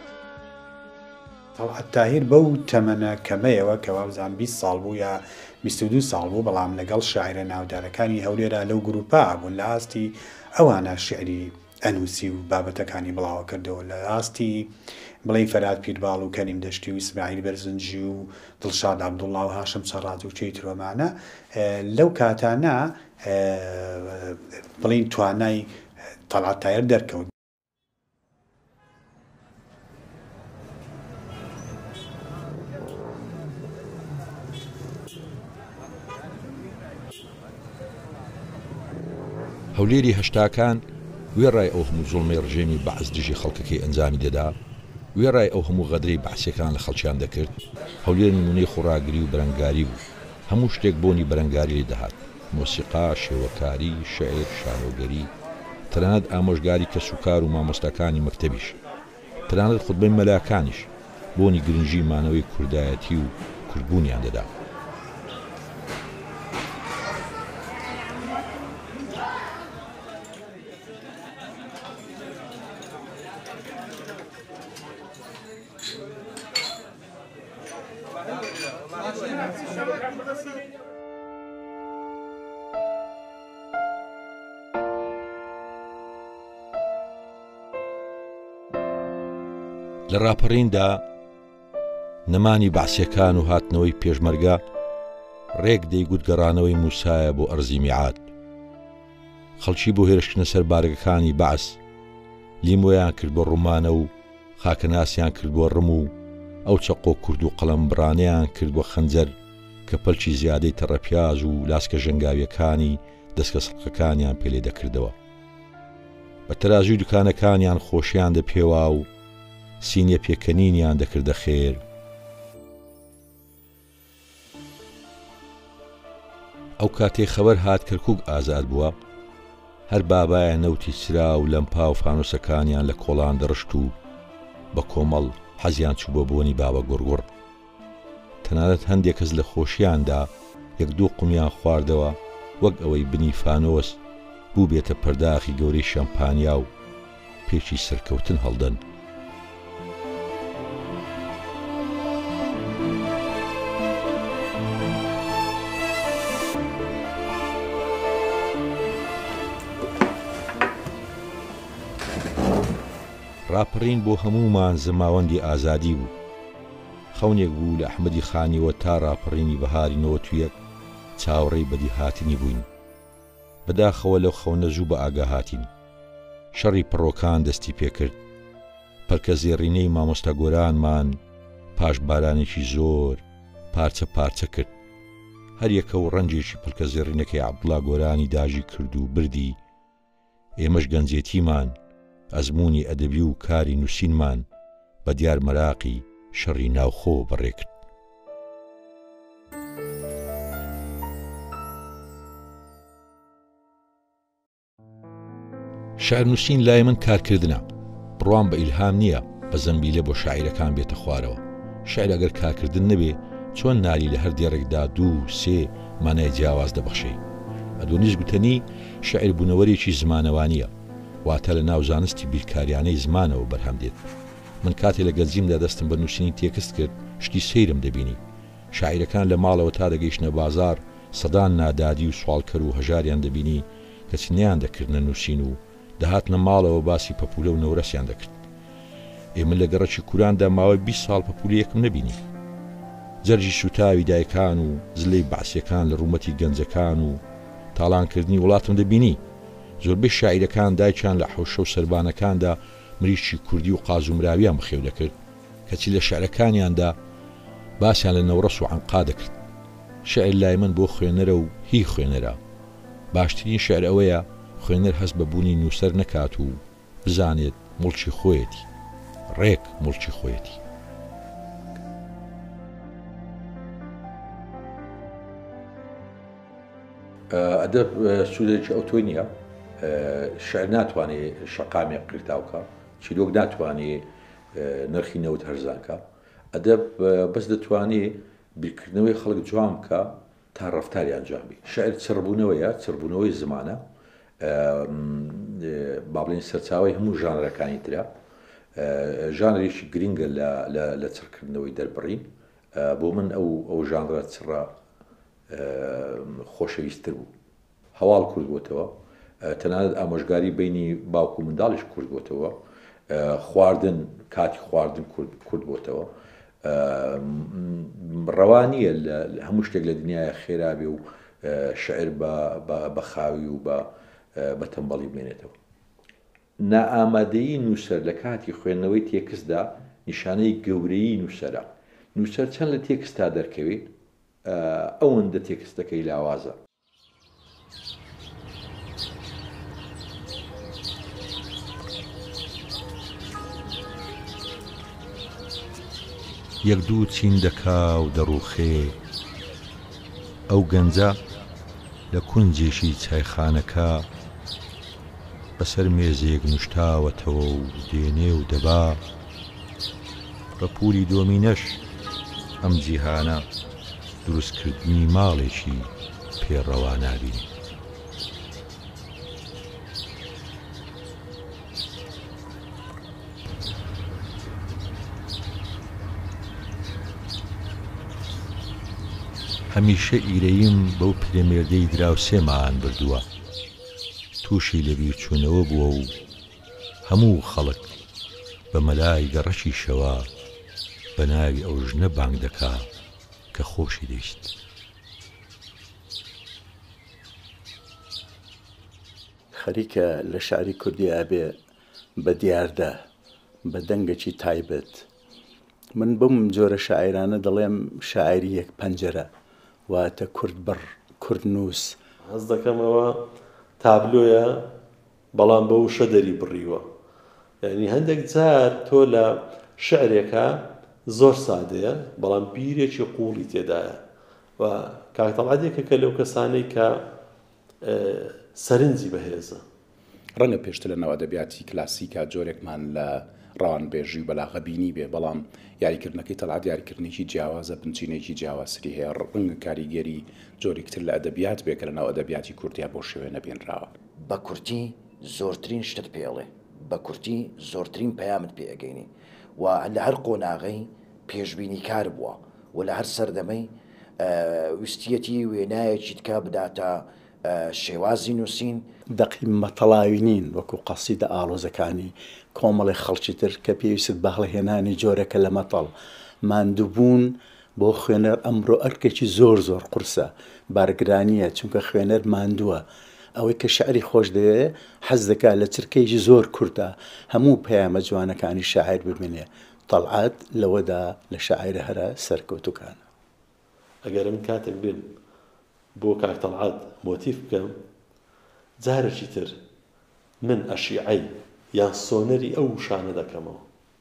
تەڵعەت تاهیر بەو تەمەنە کەمەیەوە کە وابزان بیست ساڵ بوو یا بیست و دوو ساڵ بوو، بەڵام لەگەڵ شاعرە ناودارەکانی هەولێرە لەو گروپا بوون، لە ئاستی ئەوانە شعری ئەنووسی و بابەتەکانی بڵاوە کردەوە، لە ئاستی بڵێ فەراد پیرباڵ و کەریم دەشتی و ئیسماعیل بەرزنجی و دڵشاد عەبدوڵڵا و هاشم سەڕاج و چەیترۆمانە. لەو کاتانە بڵین توانای تەڵعەت تاهیر دەرکەوت. هەولێری هەشتاکان وێڕای ئەو هەموو زوڵمەی ڕژێمی بەعز دژی خەڵکەکەی ئەنجامی دەدا، وێڕای ئەو هەموو غەدرەی بەعسیەکان لە خەڵکیان دەکرد. هەولێر نمونەی خوڕاگری و بەرەنگاری بوو، هەموو شتێک بۆنی بەرەنگاری لێ دەهات، مۆسیقا، شێوەکاری، شەعر، شارۆگەری، تەنانەت ئامۆژگاری کەس و کار و مامۆستاکانی مەکتەبیش، تەنانەت خوتبەی مەلاکانیش بۆنی گرنگی مانەوەی کوردایەتی و کوردبوونیان دەدا. لە ڕاپەڕیندا نەمانی بەعسیەکان و هاتنەوەی پێشمەرگە ڕێک دەیگوت گەڕانەوەی موسایە بۆ ئەرزی میعاد. خەڵکی بۆ هێرشکردنە سەر بارگەکانی بەعس لیمۆیان کرد بۆ ڕوومانە و خاکەناسیان کرد بۆ ڕم و ئەو چەقۆ کورد و قەڵەمبڕانەیان کرد بۆ خەنجەر کە پەلکی زیادەی تەڕەپیاز و لاسکە ژەنگاویەکانی دەستکە سەڵقەکانیان پێلێ دەکردەوە. بە تەرازوی دوکانەکانیان خۆشیان دەپێوا و سینیە پێکەنینیان دەکردە خێر ئەو کاتێ خەبەر هات کەرکووک ئازاد بووە هەر بابایە نەوتی سرا و لەمپا و فانۆسەکانیان لە کۆڵان دەڕشت و بە کۆمەڵ حەزیان چوو بۆ بۆنی بابە گوڕگوڕ تەنانەت هەندێک کەس لە خۆشیاندا یەک دوو قومیان خواردەوە وەک ئەوەی بنی فانۆس بوو بێتە پەرداخی گەورەی شەمپانیا و پێچی سەرکەوتن هەڵدەن. ڕاپەڕین بۆ هەمومان زەماوەندی ئازادی بوو. خەونێک بوو لە ئەحمەدی خانیوە تا ڕاپەڕینی بەهاری نۆتویەک چاوەڕێی بەدیهاتنی بووین. بەداخەوە لەو خەونە زوو بە ئاگا هاتین. شەڕی پڕۆکان دەستی پێکرد. پەرکە زێڕینەی مامۆستا گۆرانمان پاش بارانێکی زۆر پارچە پارچە کرد. هەر یەکە و ڕەنجێکی پەرکە زێڕینەکەی عەبدوڵا گۆرانی داژی کرد و بردی. ئێمەش گەنجێتیمان ئەزمموی ئەدەبی و کاری نووسینمان بە دیار مەراقی شەڕی ناوخۆ بەڕێکرد. شعر نووسین لای من کارکردنە، بڕوان بە ئیلهام نییە بە زەمبیلە بۆ شاعیرەکان بێتە خوارەوە. شعر ئەگەر کارکردن نەبێ چۆن نالی لە هەر دێڕێکدا دوو سێ مانای جیاواز دەبەخشێ. ئەدۆنیس گوتەنی شعر بوونەوەرێکی زمانەوانیە، واتە لە ناو زانستی بیرکاریانەی زمانەوە بەرهەم دێت. من کاتێ لە گەنجیمدا دەستم بە نووسینی تێکست کرد شتی سەیرم دەبینی. شاعیرەکان لە ماڵەوە تا دەگەیشتنە بازار سەدان نادادی و سوالکەر و هەژاریان دەبینی کە چنیان دەکردنە نووسین و دەهاتنە ماڵەوە باسی پەپولە و نەورەسیان دەکرد. ئێمە لە گەڕەکی کوراندا ماوەی بیست ساڵ پەپولی یەکم نەبینی. جەرجی سوتاوی دایکان و زلەی بەعسیەکان لە ڕوومەتی گەنجەکان و تاڵانکردنی وڵاتم دەبینی. زۆربەی شاعیرەکان دایکیان لە حەوشە و سەربانەکاندا مریشی کوردی و قازومراویان بەخێو دەکرد کەچی لە شعرەکانیاندا باسییان لە نەورەس و عەنقا دەکرد. شعر لای من بۆ خوێنەرە و هی خوێنەرە. باشترین شعر ئەوەیە خوێنەر هەست بە بوونی نووسەر نەکات و بزانێت مڵکی خۆیەتی، ڕێک مڵکی خۆیەتی. ئەدەب سوودێکی ئەو تۆی نییە. شعر ناتوانێت شەقامێک قرتاوکە، چیرۆک ناتوانێت نرخی نەوت هەرزانکە. ئەدەب بەس دەتوانێت بیرکردنەوەی خەڵک جوان بکە تا ڕەفتاریان جوان بێت. شعر چڕبوونەوەیە، چڕبوونەوەی زمانە، با بڵێن سەرچاوی هەموو ژانرەکانی ترە. ژانرێکی گرنگە لە چڕکردنەوەی دەربڕین. بۆ من ئەو ئەو ژانرە چڕە خۆشەویستتر بوو. هەواڵ کوردبووتەوە، تەنانەت ئامۆژگاری بینی باوکو و منداڵیش کوردبووتەوە، خواردن کاتی خواردن کورد بۆتەوە. ڕەوانیە هەموو شتێک لە دنیاە خێرابێ و شعر بە خاوی و بە تەمبەڵی بمێنێتەوە. نائامادەیی نووسەر لە کاتی خوێندنەوەی تێکستدا نیشانەی گەورەی نووسەرە. نووسەر چەند لە تێکستا دەرکەوێت ئەوەندە تێکستەکەی لاوازە. یەک دوو چین دەکا و دەڕوخێ ئەو گەنجە لە کونجێشی چایخانەکە بەسەر مێزێک نوشتاوەتەوە و دێنێ و دەبا بە پولی دۆمینەش ئەم جیهانە دروستکردنی ماڵێکی پێڕەوا نابینی. هەمیشە ئیرەیم بەو پرێمێردەی دراوسێمان بردووە، تووشی لەبیر چوونەوە بووە و هەموو خەڵک بە مەلای گەڕەکی شەوە بە ناوی ئەو ژنە بانگ دەکا کە خۆشی دەیست. خەریکە لە شاری کوردی ئابێ بە دیاردا بە دەنگێکی تایبەت. من بم جۆرە شاعیرانە دەڵێم شاعری یەک پەنجەرە، واتە کورد بڕ، کورد نووس. هەست دەکەمەوە تابلۆیە بەڵام بە وشە دەری بڕیوە. یعنی هەندێک جار تۆ لە شعرێکە زۆر سادەیە بەڵام بیرێکی قوڵی تێدایە و و کاکتەڵعادێکە کە لەو کەسانەی کە سەرنجی بەهێزە ڕەنگە پێشتر لە نەوەدەبیاتی کلاسیکە جۆرێکمان لە ڕاوانبێژی و بەلاغەبینی بێ بەڵام یاریکردنەکەی تەڵعاد یاریکردنێکی جیاوازە بنچینێکی جیاوازری هەیە ڕەنگە کاریگەری جۆرێکتر لە ئەدەبیات بێ کە لە ناو ئەدەبیاتی کوردیا بۆ شێوێ نەبێنراوە. بە کورتی زۆرترین شتت پێڵێ، بە کورتی زۆرترین پەیامت پێ ئەگەینی و لە هەر قۆناغی پێشبینی کار بووە و لە هەر سەردەمەی ویستیەتی وێنایەکی تکا بداتە شێوازی نووسین دەقی مەتەڵاوی وەکو قەسیدە ئاڵۆزەکانی کۆمەڵی خەڵکی تر کە پێویست بەهڵەهێنانی جۆرەکە لە مەتەڵ ماندووبوون بۆ خوێنەر ئەمڕۆ ئەرکێکی زۆر زۆر قورسە بارگرانیە چونکە خوێنەر ماندووە ئەوەی کە شعری خۆش دەوێ حەز دەکات لە چرکەیەکی زۆر کورتە هەموو پەیامە جوانەکانی شاعیر ببینێ. تەڵعاد لەوەدا لە شاعیرە هەرە سەرکەوتووکانە. ئەگەر من کاتێک بێن بۆ کاک تەڵعاد مۆتیف بکەم جارێکی تر من ئەشیعەی یان سۆنەری ئەو شانە دەکەمەوە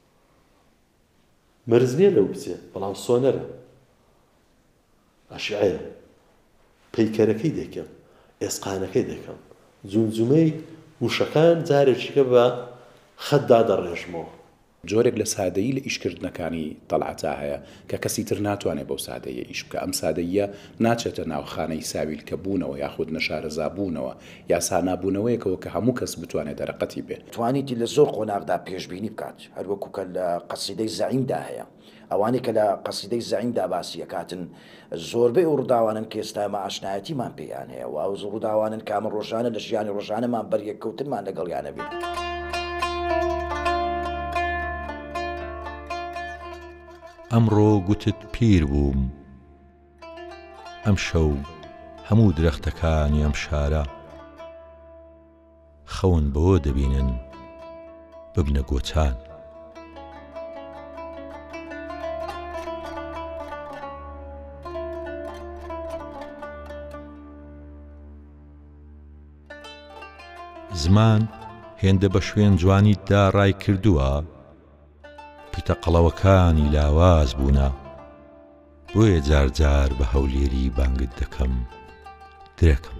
مرز نییە لەو بچێ بەڵام سۆنەرە ئەشیعەیە پەیکەرەکەی دەکەم ئێسقانەکەی دەکەم جومجومەی وشەکان جارێکیکە بە خەتدا دەڕێژمەوە. جۆرێک لە سادەیی لە ئیشکردنەکانی تەڵعاتا هەیە کە کەسی تر ناتوانێت بەو سادەیە ئیش بکە. ئەم سادەیە ناچێتە ناوخانەی ساویلکە بوونەوە یاخود نەشارەزابوونەوە یا سانابوونەوەیەکەوە کە هەموو کەس بتوانێت دەرەقەتی بێت. توانیتی لە زۆر قۆناغدا پێشبینی بکات هەروەکو کە لە قەسیدەی زەعیمدا هەیە. ئەوانەی کە لە قەسیدەی زەعیمدا باسی ئەکاتن زۆربەی ئەو ڕووداوانن کە ئێستا ئێمە ئاشنایەتیمان پێیان هەیە و ئەو ڕووداوانن کە ئەمە ڕۆژانە لە ژیانی ڕۆژانەمان بەریەککەوتنمان لەگەڵیانە بێت. ئەمڕۆ گوتت پیر بووم ئەم شەو هەموو درەختەکانی ئەم شارە خەون بەوە دەبینن ببنە گۆچان. زمان هێندە بە شوێن جوانیتدا ڕای کردووە پیتە قەڵەوەکانی لاواز بوونە بۆیە جارجار بە هەولێری بانگت دەکەم درێکم.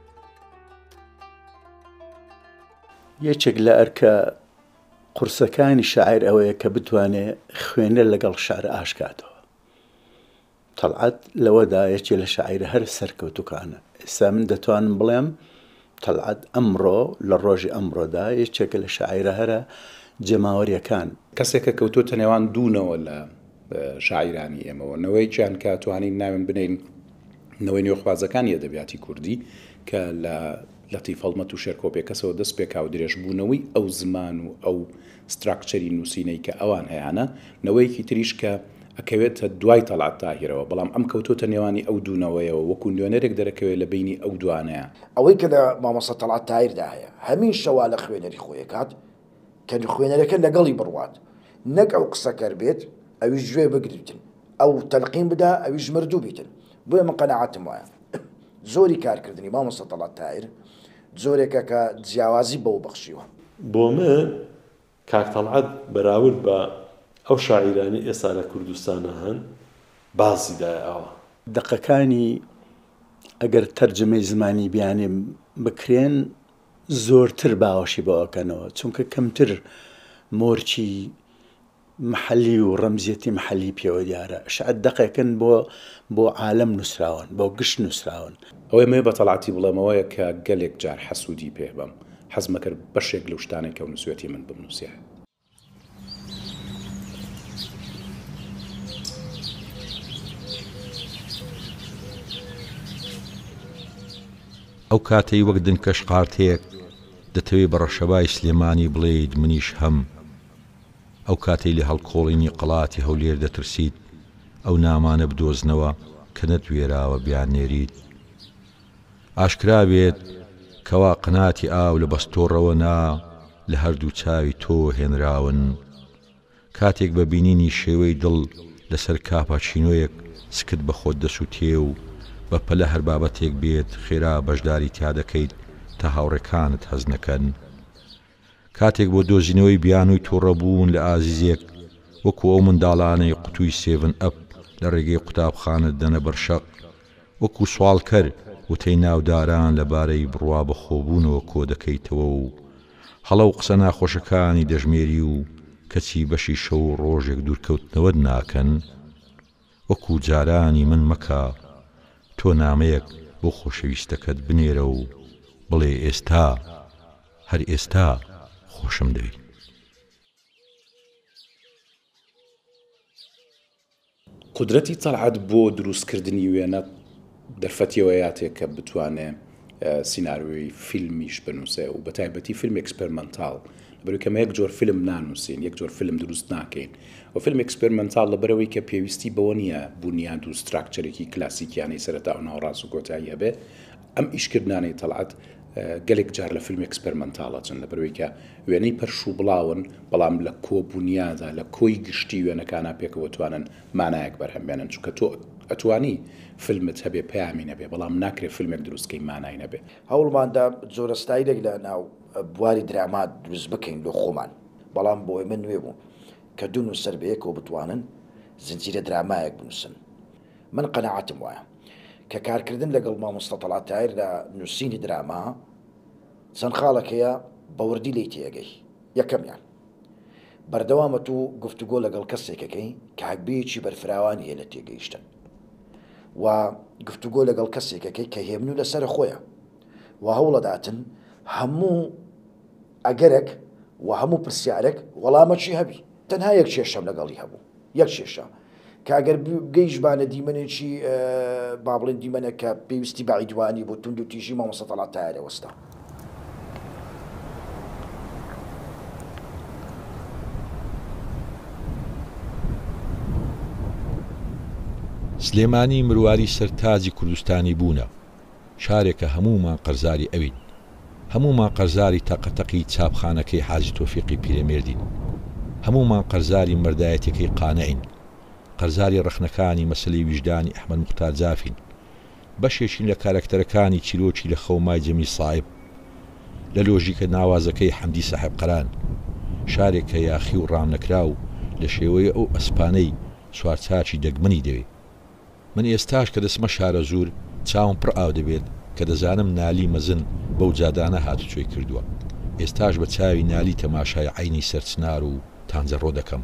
یەکێک لە ئەرکە قورسەکانی شاعیر ئەوەیە کە بتوانێت خوێنە لەگەڵ شعر ئاشکاتەوە. تەڵعاد لەوەدا یەکێک لە شاعیرە هەر سەرکەوتووکانە. ئێستا من دەتوانم بڵێم تەڵعاد ئەمڕۆ لە ڕۆژی ئەمڕۆدا یەکێک لە شاعیرە هەرە جەماوەریەکان کەسێکە کەوتۆتە نێوان دوونەوە لە شاعیرانی ئێمەوە نەوەی چیان کە توانین ناوێن بنین نەوەی نێوخوازەکانی ئەدەبیاتی کوردی کە لە لەتیف هەڵمەت و شێرکۆپێک کەسەوە دەست پێکا و درێژبوونەوەی ئەو زمان و ئەو ستراکچەری نووسینەی کە ئەوان هەیەانە نەوەیەکی تریش کە ئەکەوێتە دوای تەڵعاد تاهیرەوە بەڵام ئەم کەوتۆتە نێوانی ئەو دوونەوەیەوە وەکو نوێنەرێک دەرەکەوێت لە بینی ئەو دوانەیە. ئەوەی کە لە مامۆستا تەڵعاد تاهیردا هەیە هەمین شەوا لە خوێنەری خۆی کات کە خوێنەرەکە لەگەڵی بڕوات نەک ئەو قسەکەر بێت ئەویش گوێ بگریتن ئەو تەلقین بدا ئەویش مردوو بیتن. بۆیە من قەناعەتم وایە زۆری کارکردنی مامۆستا تەڵعاد تاهیر زۆرێکە کە جیاوازی بەو بەخشیوە. بۆ من کاک تەڵعاد بەراورد بە ئەو شاعیرانی ئێستا لە کوردستانە هەن باسی دایەوە. دقەکانی ئەگەر تەرجمەی زمانی بیانێ بکرێن زۆرتر باوەشی بەوەکەنەوە چونکە کەمتر مۆرچی محەلی و ڕەمزیەتی محەلی پێوە دیارە. شعر دقەکەن بۆ بۆ عالەم نووسراون بۆ گشت نووسراون. ئەوەی مێ بە تەڵعاتی بڵێمەوەیە کە گەلێک جار حەسوودی پێ بم حەزمە کرد بەشێک لەو شتانێک کە نووسێتی من بنووسێ. ئەو کاتەی وەک دنکەش قارتێک دەتەوێت بە ڕەشەبای سلێمانی بڵێیت منیش هەم ئەو کاتەی لە هەڵکۆڵینی قەڵاتی هەولێر دەترسیت ئەو نامانە بدۆزنەوە کە نەتوێراوە بیان نێریت ئاشکرا بێت کەوا قەناتی ئاو لە بەستۆڕەوە نا لە هەردوو چاوی تۆ هێنراون کاتێک بە بینینی شێوەی دڵ لەسەر کاپاچینۆیەک سکت بە خۆت دەسووتێ و بە پەلە هەر بابەتێک بێت خێرا بەشداری تیا دەکەیت تا هاوڕێکانت هەز نەکەن کاتێک بۆ دۆزینەوەی بیانووی تووڕەبوون لە ئازیزێک وەکو ئەو منداڵانەی قوتووی سێڤن ئەپ لە ڕێگەی قوتابخانت دەنە بەرشەق وەکو سوالکەر وتەی ناوداران لەبارەی بڕوا بە خۆبوونەوە کۆ دەکەیتەوە و هەڵە و قسە ناخۆشەکانی دەژمێری و کەچی بەشی شەو و ڕۆژێک دوورکەوتنەوەت ناکەن وەکو جارانی من مەکە تۆ نامەیەک بۆ خۆشەویستەکەت بنێرە و بڵێ ئێستا هەر ئێستا خۆشم دەوێت. قدرەتی تەلعەت بۆ دروستکردنی وێنە دەرفەتیەوە یاتێک کە بتوانێت سیناریۆی فیلمیش بنووسێ و بە تایبەتی فیلم ئەکسپەرمەنتاڵ بەروی کەمە یەک جۆر فیلم نانووسین یەک جۆر فیلم دروست ناکەین و فیلم ئەکسپەرمەنتاڵ لەبەرەوەی کە پێویستی بەوە نییە بنیاد و ستراکچەرێکی کلاسیکیانی سەرەتا و ناوەڕاست و کۆتایی هەبێ ئەم ئیشکردانەی تەلعەت گەلێک جار لە فیلم ئەکسپەرمەنتاڵە چن لەبەرەوەی کە وێنەی پەرش و بڵاون بەڵام لە کۆبوونیادا لە کۆی گشتی وێنەکانە پێکەوە توانن مانایەک بەرهەمبێنن چونکە تۆ ئەتوانی فیلمت هەبێ پەیامی نەبێ بەڵام ناکرێت فیلمێک دروستکەی مانای نەبێ. هەوڵماندا جۆرەستایلێک لە ناو بواری درامات دروست بکەین لە خۆمان بەڵام بۆی من نوێ بوو کە دوون و سەر بەیەکەوە بتوانن زنجیرە درامایەک بنووسن. من قەنەعەتم وایە کە کارکردن لەگەڵ مامۆستا تەڵات تایر لە نووسینی دراما چەند خاڵەکەیە بەوردی لی تێگەی. یەکەمیان بەردەوامە تو گفتوگۆ لەگەڵ کەسێکەکەی کە هەکبەیەکی بەرفراوانی هەیە لە تێگەیشتن و گفتوگۆ لەگەڵ کەسێکەکەی کە هێمن و لەسەر خۆیە و هەوڵەداتن هەموو ئەگەرێک و هەموو پرسیارێک وەڵامەکی هەبی تەنها یەک کێشەم لەگەڵی هەبوو یەک کێشە کاگەر گەیشتبانە دیمەنێکی با بڵێن دیمەنە کە پێویستی بەعیدوانی بۆ تونند و تیژی مامۆستا تەڵات تایرە وەستا. سلێمانی مرواری سەرتاجی کوردستانی بوونە شارێکە هەمومان قەرزاری ئەوین هەمومان قەرزاری تەقەتەقی چاپخانەکەی حاجی تۆفیقی پیرەمێردین هەمومان قەرزاری مەردایەتەکەی قانەعین قەرزاری ڕەخنەکانی مەسلەی ویژدانی ئەحمەد موختار جافین بەشێکین لە کارەکتەرەکانی چیرۆکی لە خەومای جەمی سایب لە لۆژیکە ناوازەکەی حەمدی ساحب قەران شارێکە یاخی و ڕامنەکرا و لە شێوەیە ئەو ئەسپانەی سوارچاکی دەگمەنی دەوێت. من ئێستاش کە دەسمە شارە زۆر چاوم پڕ ئاو دەبێت کە دەزانم نالی مەزن بەو جادانە هاتوچۆی کردووە ئێستاش بە چاوی نالی تەماشای عینی سەرچنار و تانجەڕۆ دەکەم.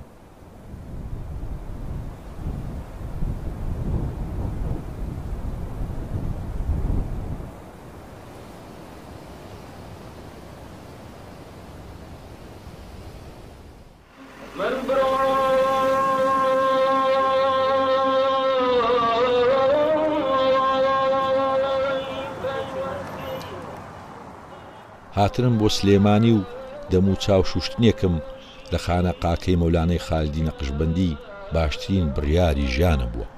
هاتنم بۆ سلێمانی و دەم و چاو شوشتنێکم لە خانەقاکەی مەولانەی خالدی نەقشبەندی باشترین بڕیاری ژیانە بووە.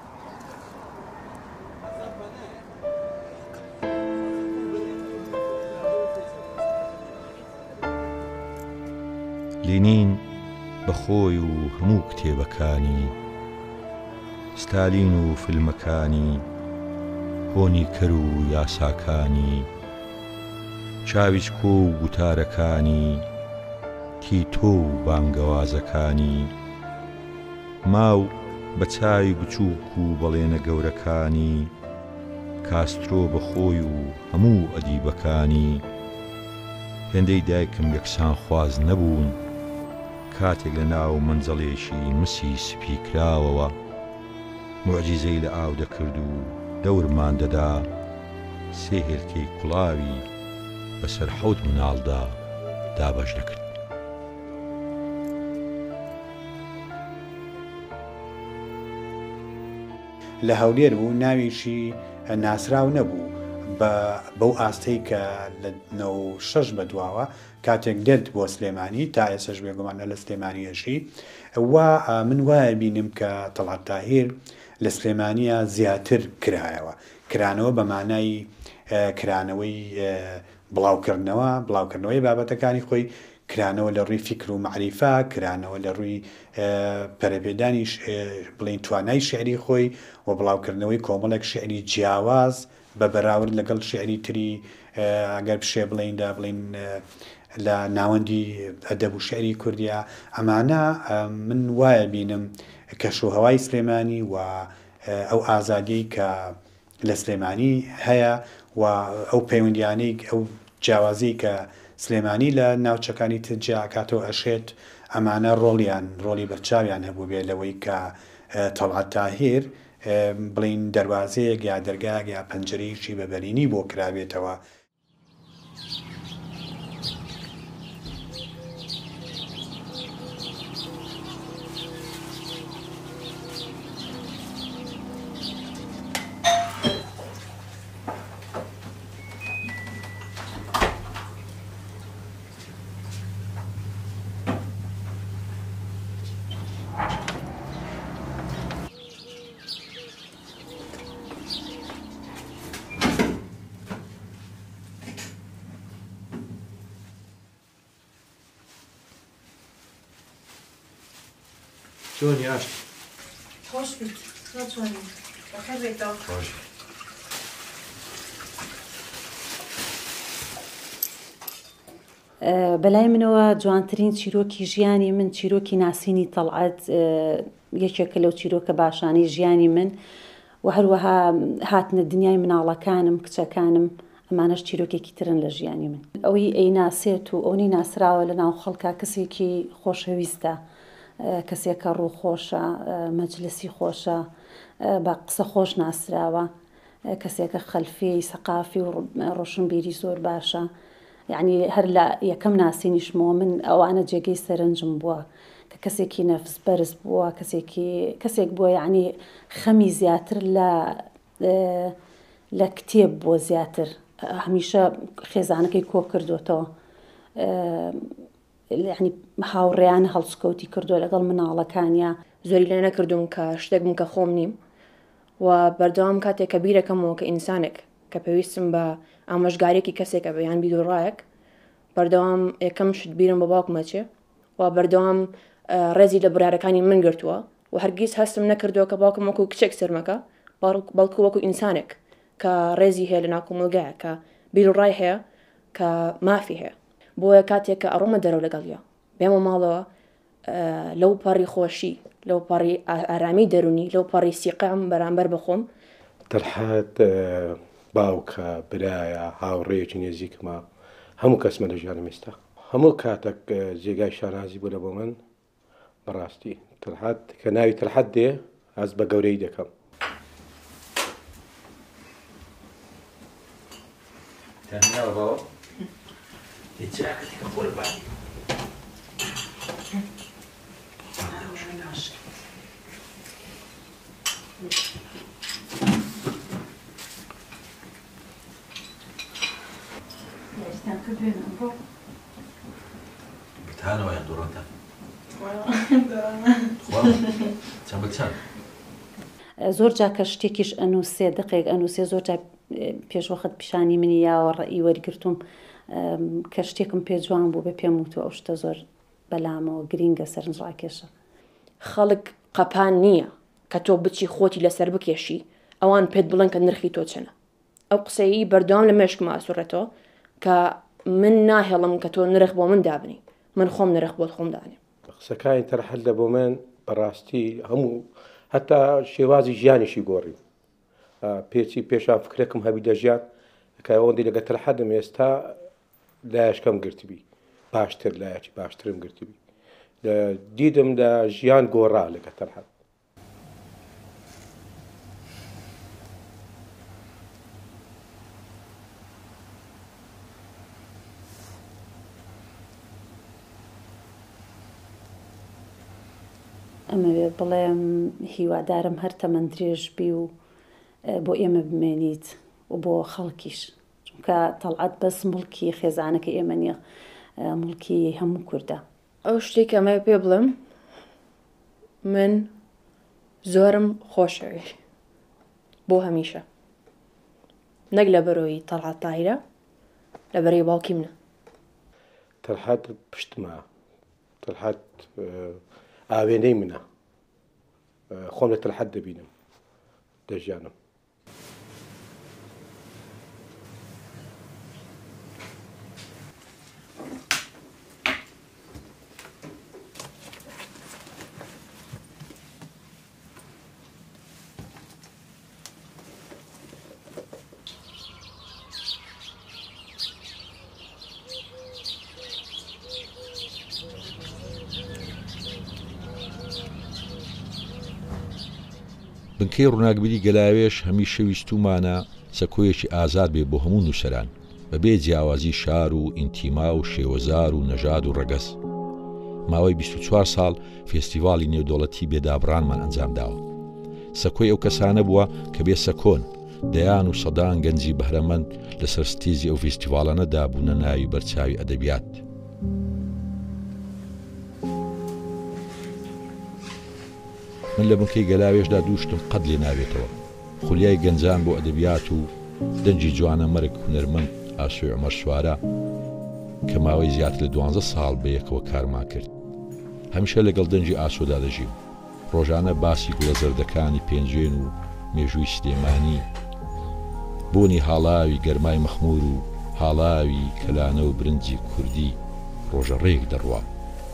لینین بەخۆی و هەموو کتێبەکانی ستالین و فیلمەکانی هۆنی کەر و یاساکانی چاویچ کۆ و گوتارەکانی تیتۆ و بانگەوازەکانی ماو بە چاوی بچووک و بەڵێنە گەورەکانی کاسترۆ بەخۆی و هەموو ئەدیبەکانی هێندەی دایکم یەکسان خواز نەبوون کاتێک لە ناو منجەڵێکی مسی سپی کراوەوە موعجیزەی لە ئاو دەکرد و دەورمان دەدا سێ هێلکەی کوڵاوی بەسەر حەوت مناڵدا دابەش دەکرد. لە هەولێر بوو ناویشی ناسرااو نەبوو بەو ئاستەی کە لە نەوە شەش بەدواوە کاتێک دێت بۆ سلێمانی تا ئێسەش بێگومانە لە سلێمانیەشی وا من وایە بینم کە تەڵات تاهیر لە سلێمانیە زیاتر کرایەوە کرانەوە بە مانای کرانەوەی بڵاوکردنەوە بڵاوکردنەوەی بابەتەکانی خۆی کرانەوە لە ڕووی فیکر و معریفە کرانەوە لە ڕووی پەرەپێدانی بڵین توانای شعری خۆی و بڵاوکردنەوەی کۆمەڵێک شعری جیاواز بە بەراورد لەگەڵ شعری تری ئەگەر پشێ بڵیندا بڵین لە ناوەندی ئەدەب و شعری کوردیا ئەمانە من وایە بینم کەشوهەوای سلێمانی و ئەو ئازادی کە لە سلێمانی هەیە و ئەو پەیوەندیانەی ئەو جیاوازی کە سلێمانی لە ناوچەکانی تجیاکاتەوە ئەشێت ئەمانە ڕۆڵیان ڕۆلی بەرچاویان هەبوو بێ لەوەی کە تەڵعەت تاهیر بڵین دەواازەیەک یا دەرگاک یا پەنجەرەیەکی بەبەرینی بۆ کرابێتەوە. چۆنی ئاشت؟ خۆش بیت زۆر چۆنی بەخێر بێتەوە. خۆش. بەلای منەوە جوانترین چیرۆکی ژیانی من چیرۆکی ناسینی تەڵعەت یەکێکە لەو چیرۆکە باشانەی ژیانی من و هەروەها هاتنە دنیای مناڵەکانم کچەکانم ئەمانەش چیرۆکێکی ترن لە ژیانی من. ئەوەی ئەی ناسێت و ئەوەی ناسراوە لە ناو خەڵکا کەسێکی خۆشەویستە، کەسێکە ڕووخۆشە، مەجلسی خۆشە، بە قسە خۆش ناسراوە، کەسێکە خەلفی سەقافی و ڕۆشنبیری زۆر باشە. یعنی هەر لە یەکەم ناسینیشمەوە من ئەوانە جێگەی سەرنجم بووە کە کەسێکی نەفس بەرز بووە، کەسێک بووە یعنی خەمی زیاتر لە کتێب بووە زیاتر، هەمیشە خێزانەکەی کۆ کردوتەوە، یعنی هاوڕێیان هەڵسکەوتی کردو لەگەڵ مناڵەکانیا. زۆری لێ نەکردوم کە شتێک بم کە خۆم نیم و بەردەوام کاتێک کە بیرەکەمەوە کە ئینسانێک کە پێویستم بە ئامۆژگارێکی کەسێکە بەیان بیدۆڕایەک بەردەوام یەکەم شت بیرم بە باوکمەچێ و بەردەوام ڕێزی لە برارەکانی من گرتووە و هەرگیز هەستم نەکردووە کە باوکم وەکو کچێک سرمەکە بەڵکو وەکو ئینسانێک کە ڕێزی هەیە لە ناکۆمەلگایە کە بیرڕای هەیە کە مافی هەیە. بۆیە کاتێک کە ئەڕۆمە دەرەوە لەگەڵیە بێمە ماڵەوە لەو پەڕی خۆشی لەو پەڕی ئارامی دەرونی لەو پەڕی سیقام بەرامبەر بخۆم. تەلحات باوکە برایە هاوڕێیەکی نێزیکمە هەموو کەسمە لە ژیانم ئێستا هەموو کاتێک جێگای شانازی بوو لە بۆ من بەڕاستی تەلحات کە ناوی تەلحات دێ ئەس بە گەورەی دەکەم. تەنیا باوە هیچیاکەتێکە خۆر بانی بتانەوە یان دوڕۆتە چەند بچەند زۆر جا کە شتێکیش ئەنووسێ دقێک ئەنووسێ زۆر جا پێشوەخت پیشانی منی یاوە ڕێی وەرگرتوم کە شتێکم پێ جوان بوو بە پێم وتوە ئەو شتە زۆر بەلامەوە گرینگە سەرنجڕاکێشە. خەڵک قەپان نییە کە تۆ بچی خۆتی لەسەر بکێشی ئەوان پێت بڵێن کە نرخی تۆ چەنە. ئەو قسەی بەردەوام لە مێشکم ئاسوورەتەوە کە من ناهێڵم کە تۆ نرخ بۆ من دابنی، من خۆم نرخ بۆ خۆم دانێ. قسەکانی تەلحات لە بۆ من بەڕاستی هەموو هەتا شێوازی ژیانیشی گۆڕی پێچی پێشان فکرێکم هەبی دەژیان کە ئەوەندی لەگە تەلحاتم ئێستا لایەشکەم گرتبی باشتر لایەکی باشترم گرتبی دیدم لە ژیان گۆڕا لەگە تەلحات. ئەمەوێ بڵێم هیوادارم هەر تەمەندرێژ بی و بۆ ئێمە بمێنیت و بۆ خەڵکیش، چونکە تەڵعەت بەس مڵکی خێزانەکە ئێمە نییە، مڵکی هەموو کووردە. ئەو شتێک ئەمە پێ بڵم من زۆرم خۆشەوی بۆ هەمیشە، نەک لە بەرۆی تەڵعەت تاهیرە لە بەرەی باوکی منە. تەلحات پشتمە، تەلحات ئاوێنەی منە، خۆم لە تەلحات دەبینم دەژیانم. بنکەی ڕووناکبیری گەلاوێش هەمی شەویستومانە سەکۆیەکی ئازاد بێ بۆ هەموو نووسەران بەبێ جیاوازی شار و ئینتیما و شێوەزار و نەژاد و ڕەگەس. ماوەی بیست و چوار ساڵ فێستیڤاڵی نێودەوڵەتی بێدابڕانمان ئەنجام داوە. سەکۆی ئەو کەسانە بووە کە بێ سەکۆن دەیان و سەدان گەنجی بەهرەمەند لەسەر ستیزی ئەو فێستیڤاڵانەدا بوونە ناوی بەرچاوی ئەدەبیات. من لە بنکەی گەلاوێشدا دووشتم قەت لێ ناوێتەوە. خولیای گەنجان بۆ ئەدەبیات و دەنجی جوانە مەرگ هونەرمەند ئاسوی عومەر سوارە کە ماوەی زیاتر لە دوانزە ساڵ بەیەکەوە کارمان کرد. هەمیشە لەگەڵ دەنجی ئاسۆدا دەژیم. ڕۆژانە باسی گوڵە زەردەکانی پێنجێن و مێژووی سلێمانی، بۆنی هاڵاوی گەرمای مەخمور و هاڵاوی کەلانە و برنجی کوردی ڕۆژە ڕێک دەڕوا.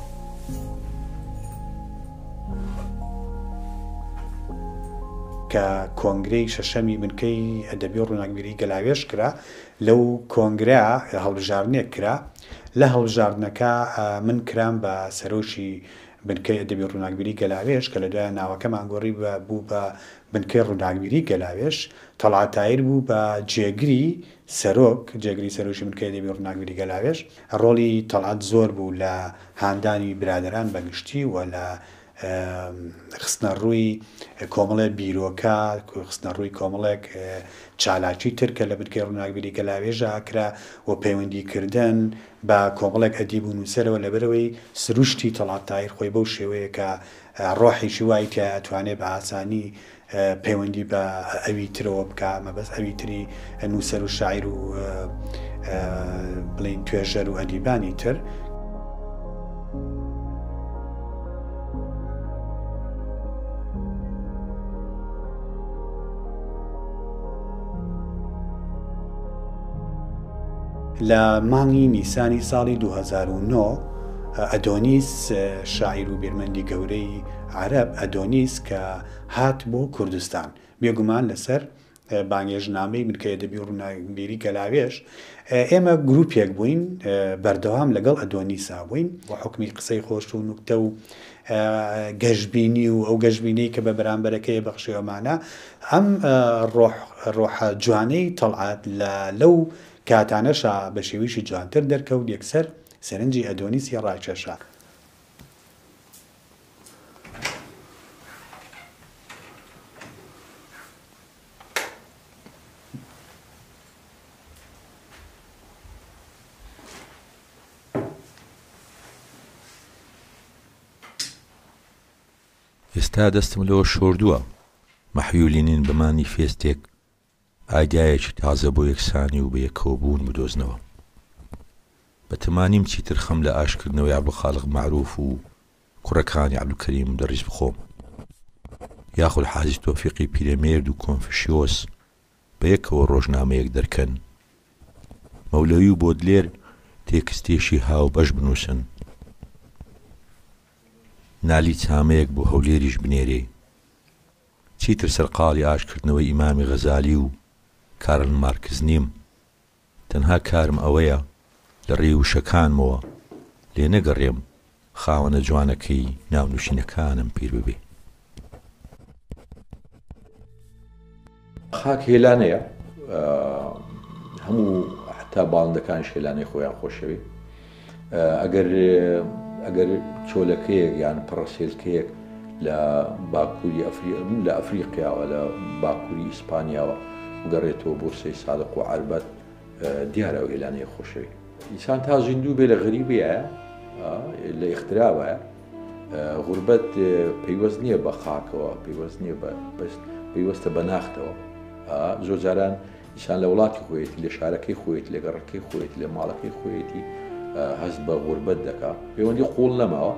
کە کۆنگرەی شەشەمی بنکەی ئەدەبی و ڕووناکبیری گەلاوێش کرا، لەو کۆنگرا هەڵبژاردنێک کرا. لە هەڵبژاردنەکە من کرام بە سەرۆشی بنکەی ئەدەبی و ڕووناکبیری گەلاوێش کە لە دوای ناوەکەمان گۆڕی بوو بە بنکەی ڕووناکبیری گەلاوێش. تەڵعات تایر بوو بە جێگری سەرۆک جێگری سەرۆشی بنکەی ئەدەبی و ڕووناکبیری گەلاوێش. ڕۆڵی تەڵعات زۆر بوو لە هاندانی برادەران بەگشتی و لە خستنە ڕووی کۆمەڵێک بیرۆکە، خستنە ڕووی کۆمەڵێک چالاکی ترکە لە بنکەی ڕووناکبیری گەلاوێژە ئاکرا و پەیوەندیکردن بە کۆمەڵێک ئەدیب و نووسەرەوە لەبەرەوەی سروشتی تەڵعات تایر خۆی بەو شێوەیە کە ڕۆحیشی وای کە ئەتوانێت بە ئاسانی پەیوەندی بە ئەوی ترەوە بکە، مەبەست ئەوی تری نووسەر و شاعیر و بڵین توێژەر و ئەدیبانی تر. لە مانگی نیسانی ساڵی دوو هەزار و نۆ ئەدۆنیس شاعیر و بیرمەندی گەورەی عەرەب، ئەدۆنیس کە هات بۆ کوردستان بێگومان لەسەر بانگێژنامەی بنکەی ئەدەبی و ڕووناکبیری گەلاوێش. ئێمە گروپێک بووین بەردەوام لەگەڵ ئەدۆنیسا بووین بۆ حکمی قسەی خۆش و نوکتە و گەشتبینی و ئەو گەشتبینەی کە بە بەرامبەرەکەی بەخشیێمانە. ئەم ڕۆحە جوانەی تەڵعات لەو کاتانەشا بە شێویشی جوانتر دەرکەوت، یەکسەر سەرنجی ئەدۆنیسی ڕاکێشا. ئێستا دەستم لەوە شۆردووە مەحیولینین بەمانی فێستێک ئایدایەکی تازە بۆ یەکسانی و بە یەکەوە بوون بدۆزنەوە. بە تەمانیم چیتر خەم لە ئاشکردنەوەی عەبدولخالق معروف و کوڕەکانی عەبدولکەریم مدەڕیس بخۆم، یاخود حاجی تۆفیقی پیرەمێرد و کۆنفوشیۆس بە یەکەوە ڕۆژنامەیەک دەرکەن، مەولەوی و بۆدلێر تێکستێشی هاو بەش بنووسن، نالی چامەیەک بۆ هەولێریش بنێرێ. چیتر سەرقاڵی ئاشکردنەوەی ئیمامی غەزالی و کارل مارکز نیم. تەنها کارم ئەوەیە لە ڕێوشەکانمەوە لێ نەگەڕێم خاوەنە جوانەکەی ناونوشینەکانم پیر ببێ. خاک هێلانەیە، هەموو حتا باڵندەکان هێلانەی خۆیان خۆشەوی. ئەگەر ئەگەر چۆلەکەیەک یان پڕەسێلکەیەک لە باکووری لە ئەفریقیاوە لە باکووری ئیسپانیاوە گەڕێتەوە بۆرسەی سادق و عەربەت، دیارە ئەو هێلانەیە خۆشەوی. ئینسان تا زیندوو بێ لە غەریبیە لە ئیختراوە. غوربەت پەیوەست نییە بە خاکەوە، پەیوەست نییە بەست پەیوەستە بە ناختەوە. زۆر جاران ئینسان لە وڵاتی خۆیەتی لە شارەکەی خۆیەتی لە گەڕەکەی خۆیەتی لە ماڵەکەی خۆیەتی هەست بە غوربەت دەکا، پەیوەندی قوڵ نەماوە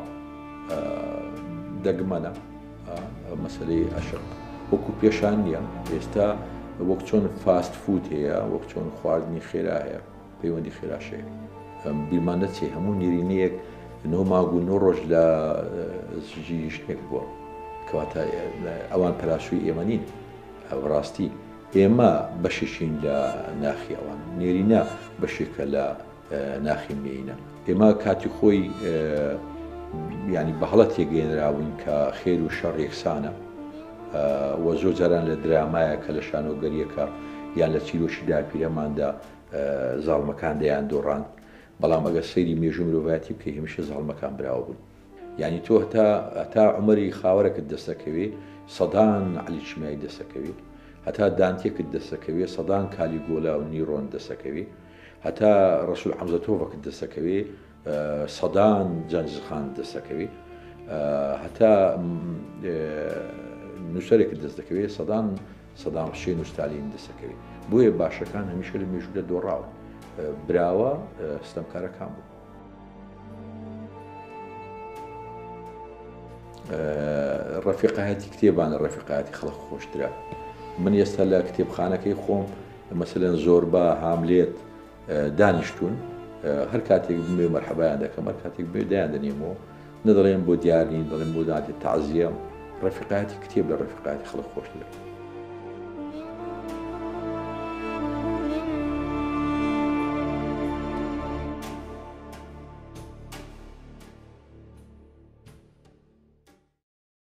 دەگمەنە مەسەلەی عەشق وەکو پێشان نییە. ئێستا وەک چۆن فاست فود هەیە، وەک چۆن خواردنی خێرا هەیە، پەیوەندی خێراشەیە. بیرمان نەچێ هەموو نێرینەیەک نۆ مانگ و نۆ ڕۆژ لە زژی شتێک بووە، کەواتە ئەوان پەراسووی ئێمە نین. ڕاستی ئێمە بەشێکین لە ناخی ئەوان، نێرینە بەشێکە لە ناخی مێینە. ئێمە کاتی خۆی ینی بە هەڵە تێگەێنراون کە خێر و شەڕ یەکسانە، وە زۆر جاران لە درامایە کە لە شانۆگەریەکە یان لە چیرۆشی داپیرەماندا زاڵمەکان دەیان دۆڕان بەڵام ئەگە سەیری مێژوو مرۆڤایەتی بکەی هەمیشە زاڵمەکان براوە بوون یعنی تۆ هەتا هەتا عمەری خاوەرەکەت دەستەکەوێ سەدان عەلی چمای دەستەکەوێ هەتا دانتێکت دەستەکەوێ سەدان کالیگۆلا و نیرۆن دەستەکەوێ هەتا ڕەسوول حەمزە تۆڤەکت دەستەکەوێ سەدان جەنجخان دەستەکەوێ هەتا نووسەرێکت دەست دەکەوێت سەدان سەدام حوسێن و ستالین دەستەکەوێت بۆیە باشەکان هەمیشە لە مێژوودە دۆڕاوە براوە ستەمکارەکان بوو ڕەفیقایەتی کتێبان لە ڕەفیقایەتی خەڵک خۆشترە من ئێستا لە کتێبخانەکەی خۆم مەسەلەن زۆربە هاملێت دانیشتون هەر کاتێک بمێ مەرحەبایان دەکەم هەر کاتێک بێ دایان دەنێمەوە نەدەڵێن بۆ دیارنی دەڵێن بۆ داتی تەعزیە ڕەفیقایەتی کتێب لە ڕەفیقایەتی خەڵک خۆشترە